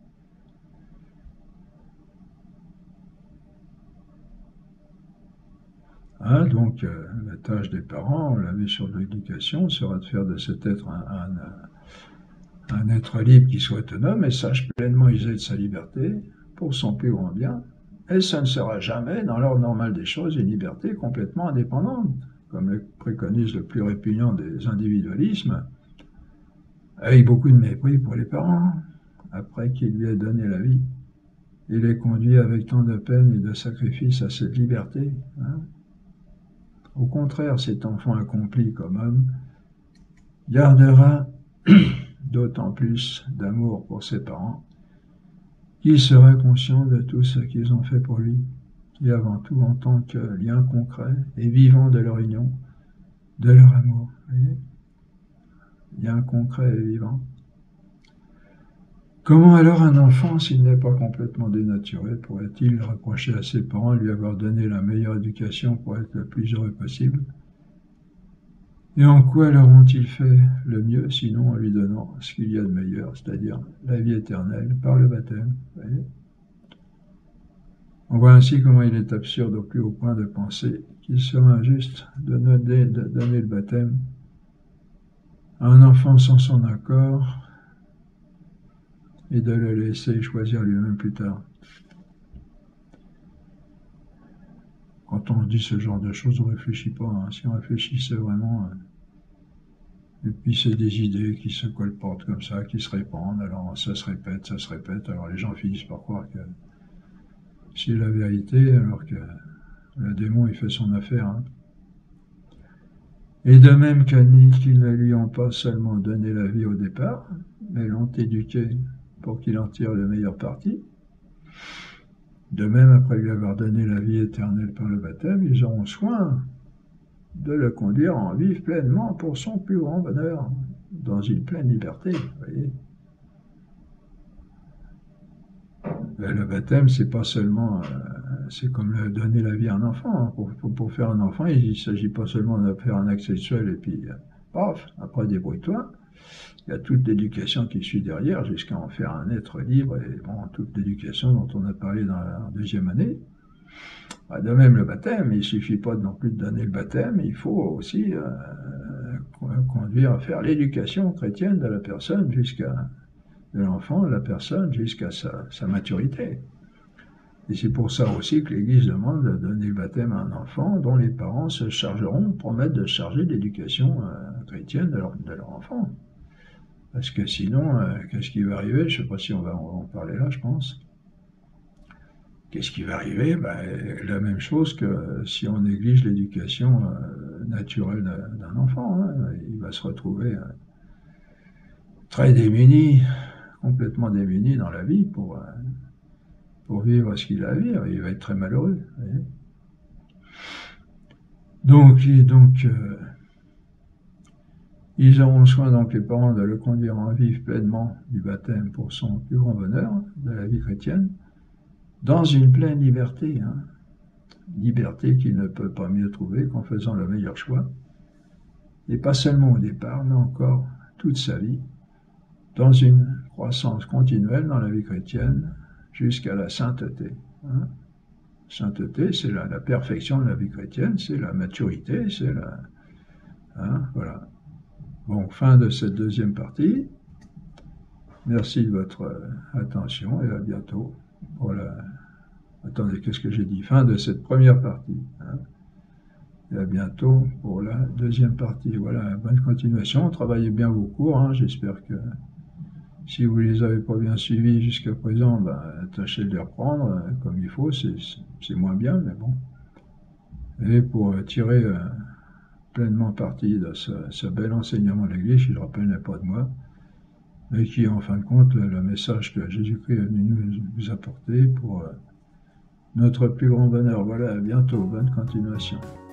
A: Hein, donc, euh, la tâche des parents, on l'a vu sur l'éducation, sera de faire de cet être un, un, un être libre qui soit autonome et sache pleinement user de sa liberté pour son plus grand bien. Et ça ne sera jamais, dans l'ordre normal des choses, une liberté complètement indépendante, comme le préconise le plus répugnant des individualismes, avec beaucoup de mépris pour les parents, après qu'il lui ait donné la vie. Il est conduit avec tant de peine et de sacrifice à cette liberté. Hein. Au contraire, cet enfant accompli comme homme gardera d'autant plus d'amour pour ses parents qu'il sera conscient de tout ce qu'ils ont fait pour lui, et avant tout en tant que lien concret et vivant de leur union, de leur amour. Vous voyez ? Lien concret et vivant. Comment alors un enfant, s'il n'est pas complètement dénaturé, pourrait-il reprocher à ses parents de lui avoir donné la meilleure éducation pour être le plus heureux possible ? Et en quoi leur ont-ils fait le mieux, sinon en lui donnant ce qu'il y a de meilleur, c'est-à-dire la vie éternelle par le baptême. Vous voyez ? On voit ainsi comment il est absurde au plus haut point de penser qu'il serait injuste de donner, de donner le baptême à un enfant sans son accord et de le laisser choisir lui-même plus tard. Quand on dit ce genre de choses, on ne réfléchit pas. Hein. Si on réfléchissait vraiment... Euh, et puis c'est des idées qui se colportent comme ça, qui se répandent, alors ça se répète, ça se répète, alors les gens finissent par croire que c'est la vérité, alors que le démon il fait son affaire. Hein. Et de même qu'ils ne lui ont pas seulement donné la vie au départ, mais l'ont éduqué pour qu'il en tire le meilleur parti. De même, après lui avoir donné la vie éternelle par le baptême, ils auront soin de le conduire à en vivre pleinement pour son plus grand bonheur, dans une pleine liberté. Vous voyez. Le baptême, c'est pas seulement, euh, c'est comme le, donner la vie à un enfant. Pour, pour, pour faire un enfant, il ne s'agit pas seulement de faire un acte sexuel et puis, euh, paf, après débrouille-toi. Il y a toute l'éducation qui suit derrière jusqu'à en faire un être libre et bon, toute l'éducation dont on a parlé dans la deuxième année. Bah, de même, le baptême, il ne suffit pas non plus de donner le baptême, il faut aussi euh, conduire à faire l'éducation chrétienne de la personne jusqu'à de l'enfant, de la personne jusqu'à sa, sa maturité. Et c'est pour ça aussi que l'Église demande de donner le baptême à un enfant dont les parents se chargeront, promettent de charger de l'éducation euh, chrétienne de leur, de leur enfant. Parce que sinon, euh, qu'est-ce qui va arriver? Je ne sais pas si on va, on va en parler là, je pense. Qu'est-ce qui va arriver? Ben, la même chose que si on néglige l'éducation euh, naturelle d'un enfant. Hein. Il va se retrouver euh, très démuni, complètement démuni dans la vie pour, euh, pour vivre ce qu'il a à vivre. Il va être très malheureux. Vous voyez. Donc, donc euh, ils auront soin, donc les parents, de le conduire en vivre pleinement du baptême pour son plus grand bonheur de la vie chrétienne, dans une pleine liberté, hein. Liberté qu'il ne peut pas mieux trouver qu'en faisant le meilleur choix, et pas seulement au départ, mais encore toute sa vie, dans une croissance continuelle dans la vie chrétienne, jusqu'à la sainteté. Hein. Sainteté, c'est la, la perfection de la vie chrétienne, c'est la maturité, c'est la... Hein, voilà. Bon, fin de cette deuxième partie. Merci de votre attention et à bientôt pour la... Attendez, qu'est-ce que j'ai dit? Fin de cette première partie. Hein. Et à bientôt pour la deuxième partie. Voilà, bonne continuation. Travaillez bien vos cours. Hein. J'espère que si vous ne les avez pas bien suivis jusqu'à présent, ben, tâchez de les reprendre euh, comme il faut. C'est moins bien, mais bon. Et pour euh, tirer... Euh, pleinement partie de ce, ce bel enseignement de l'Église, qui ne rappelait pas de moi, mais qui, en fin de compte, le, le message que Jésus-Christ est venu nous, nous apporter pour euh, notre plus grand bonheur. Voilà, à bientôt, bonne continuation.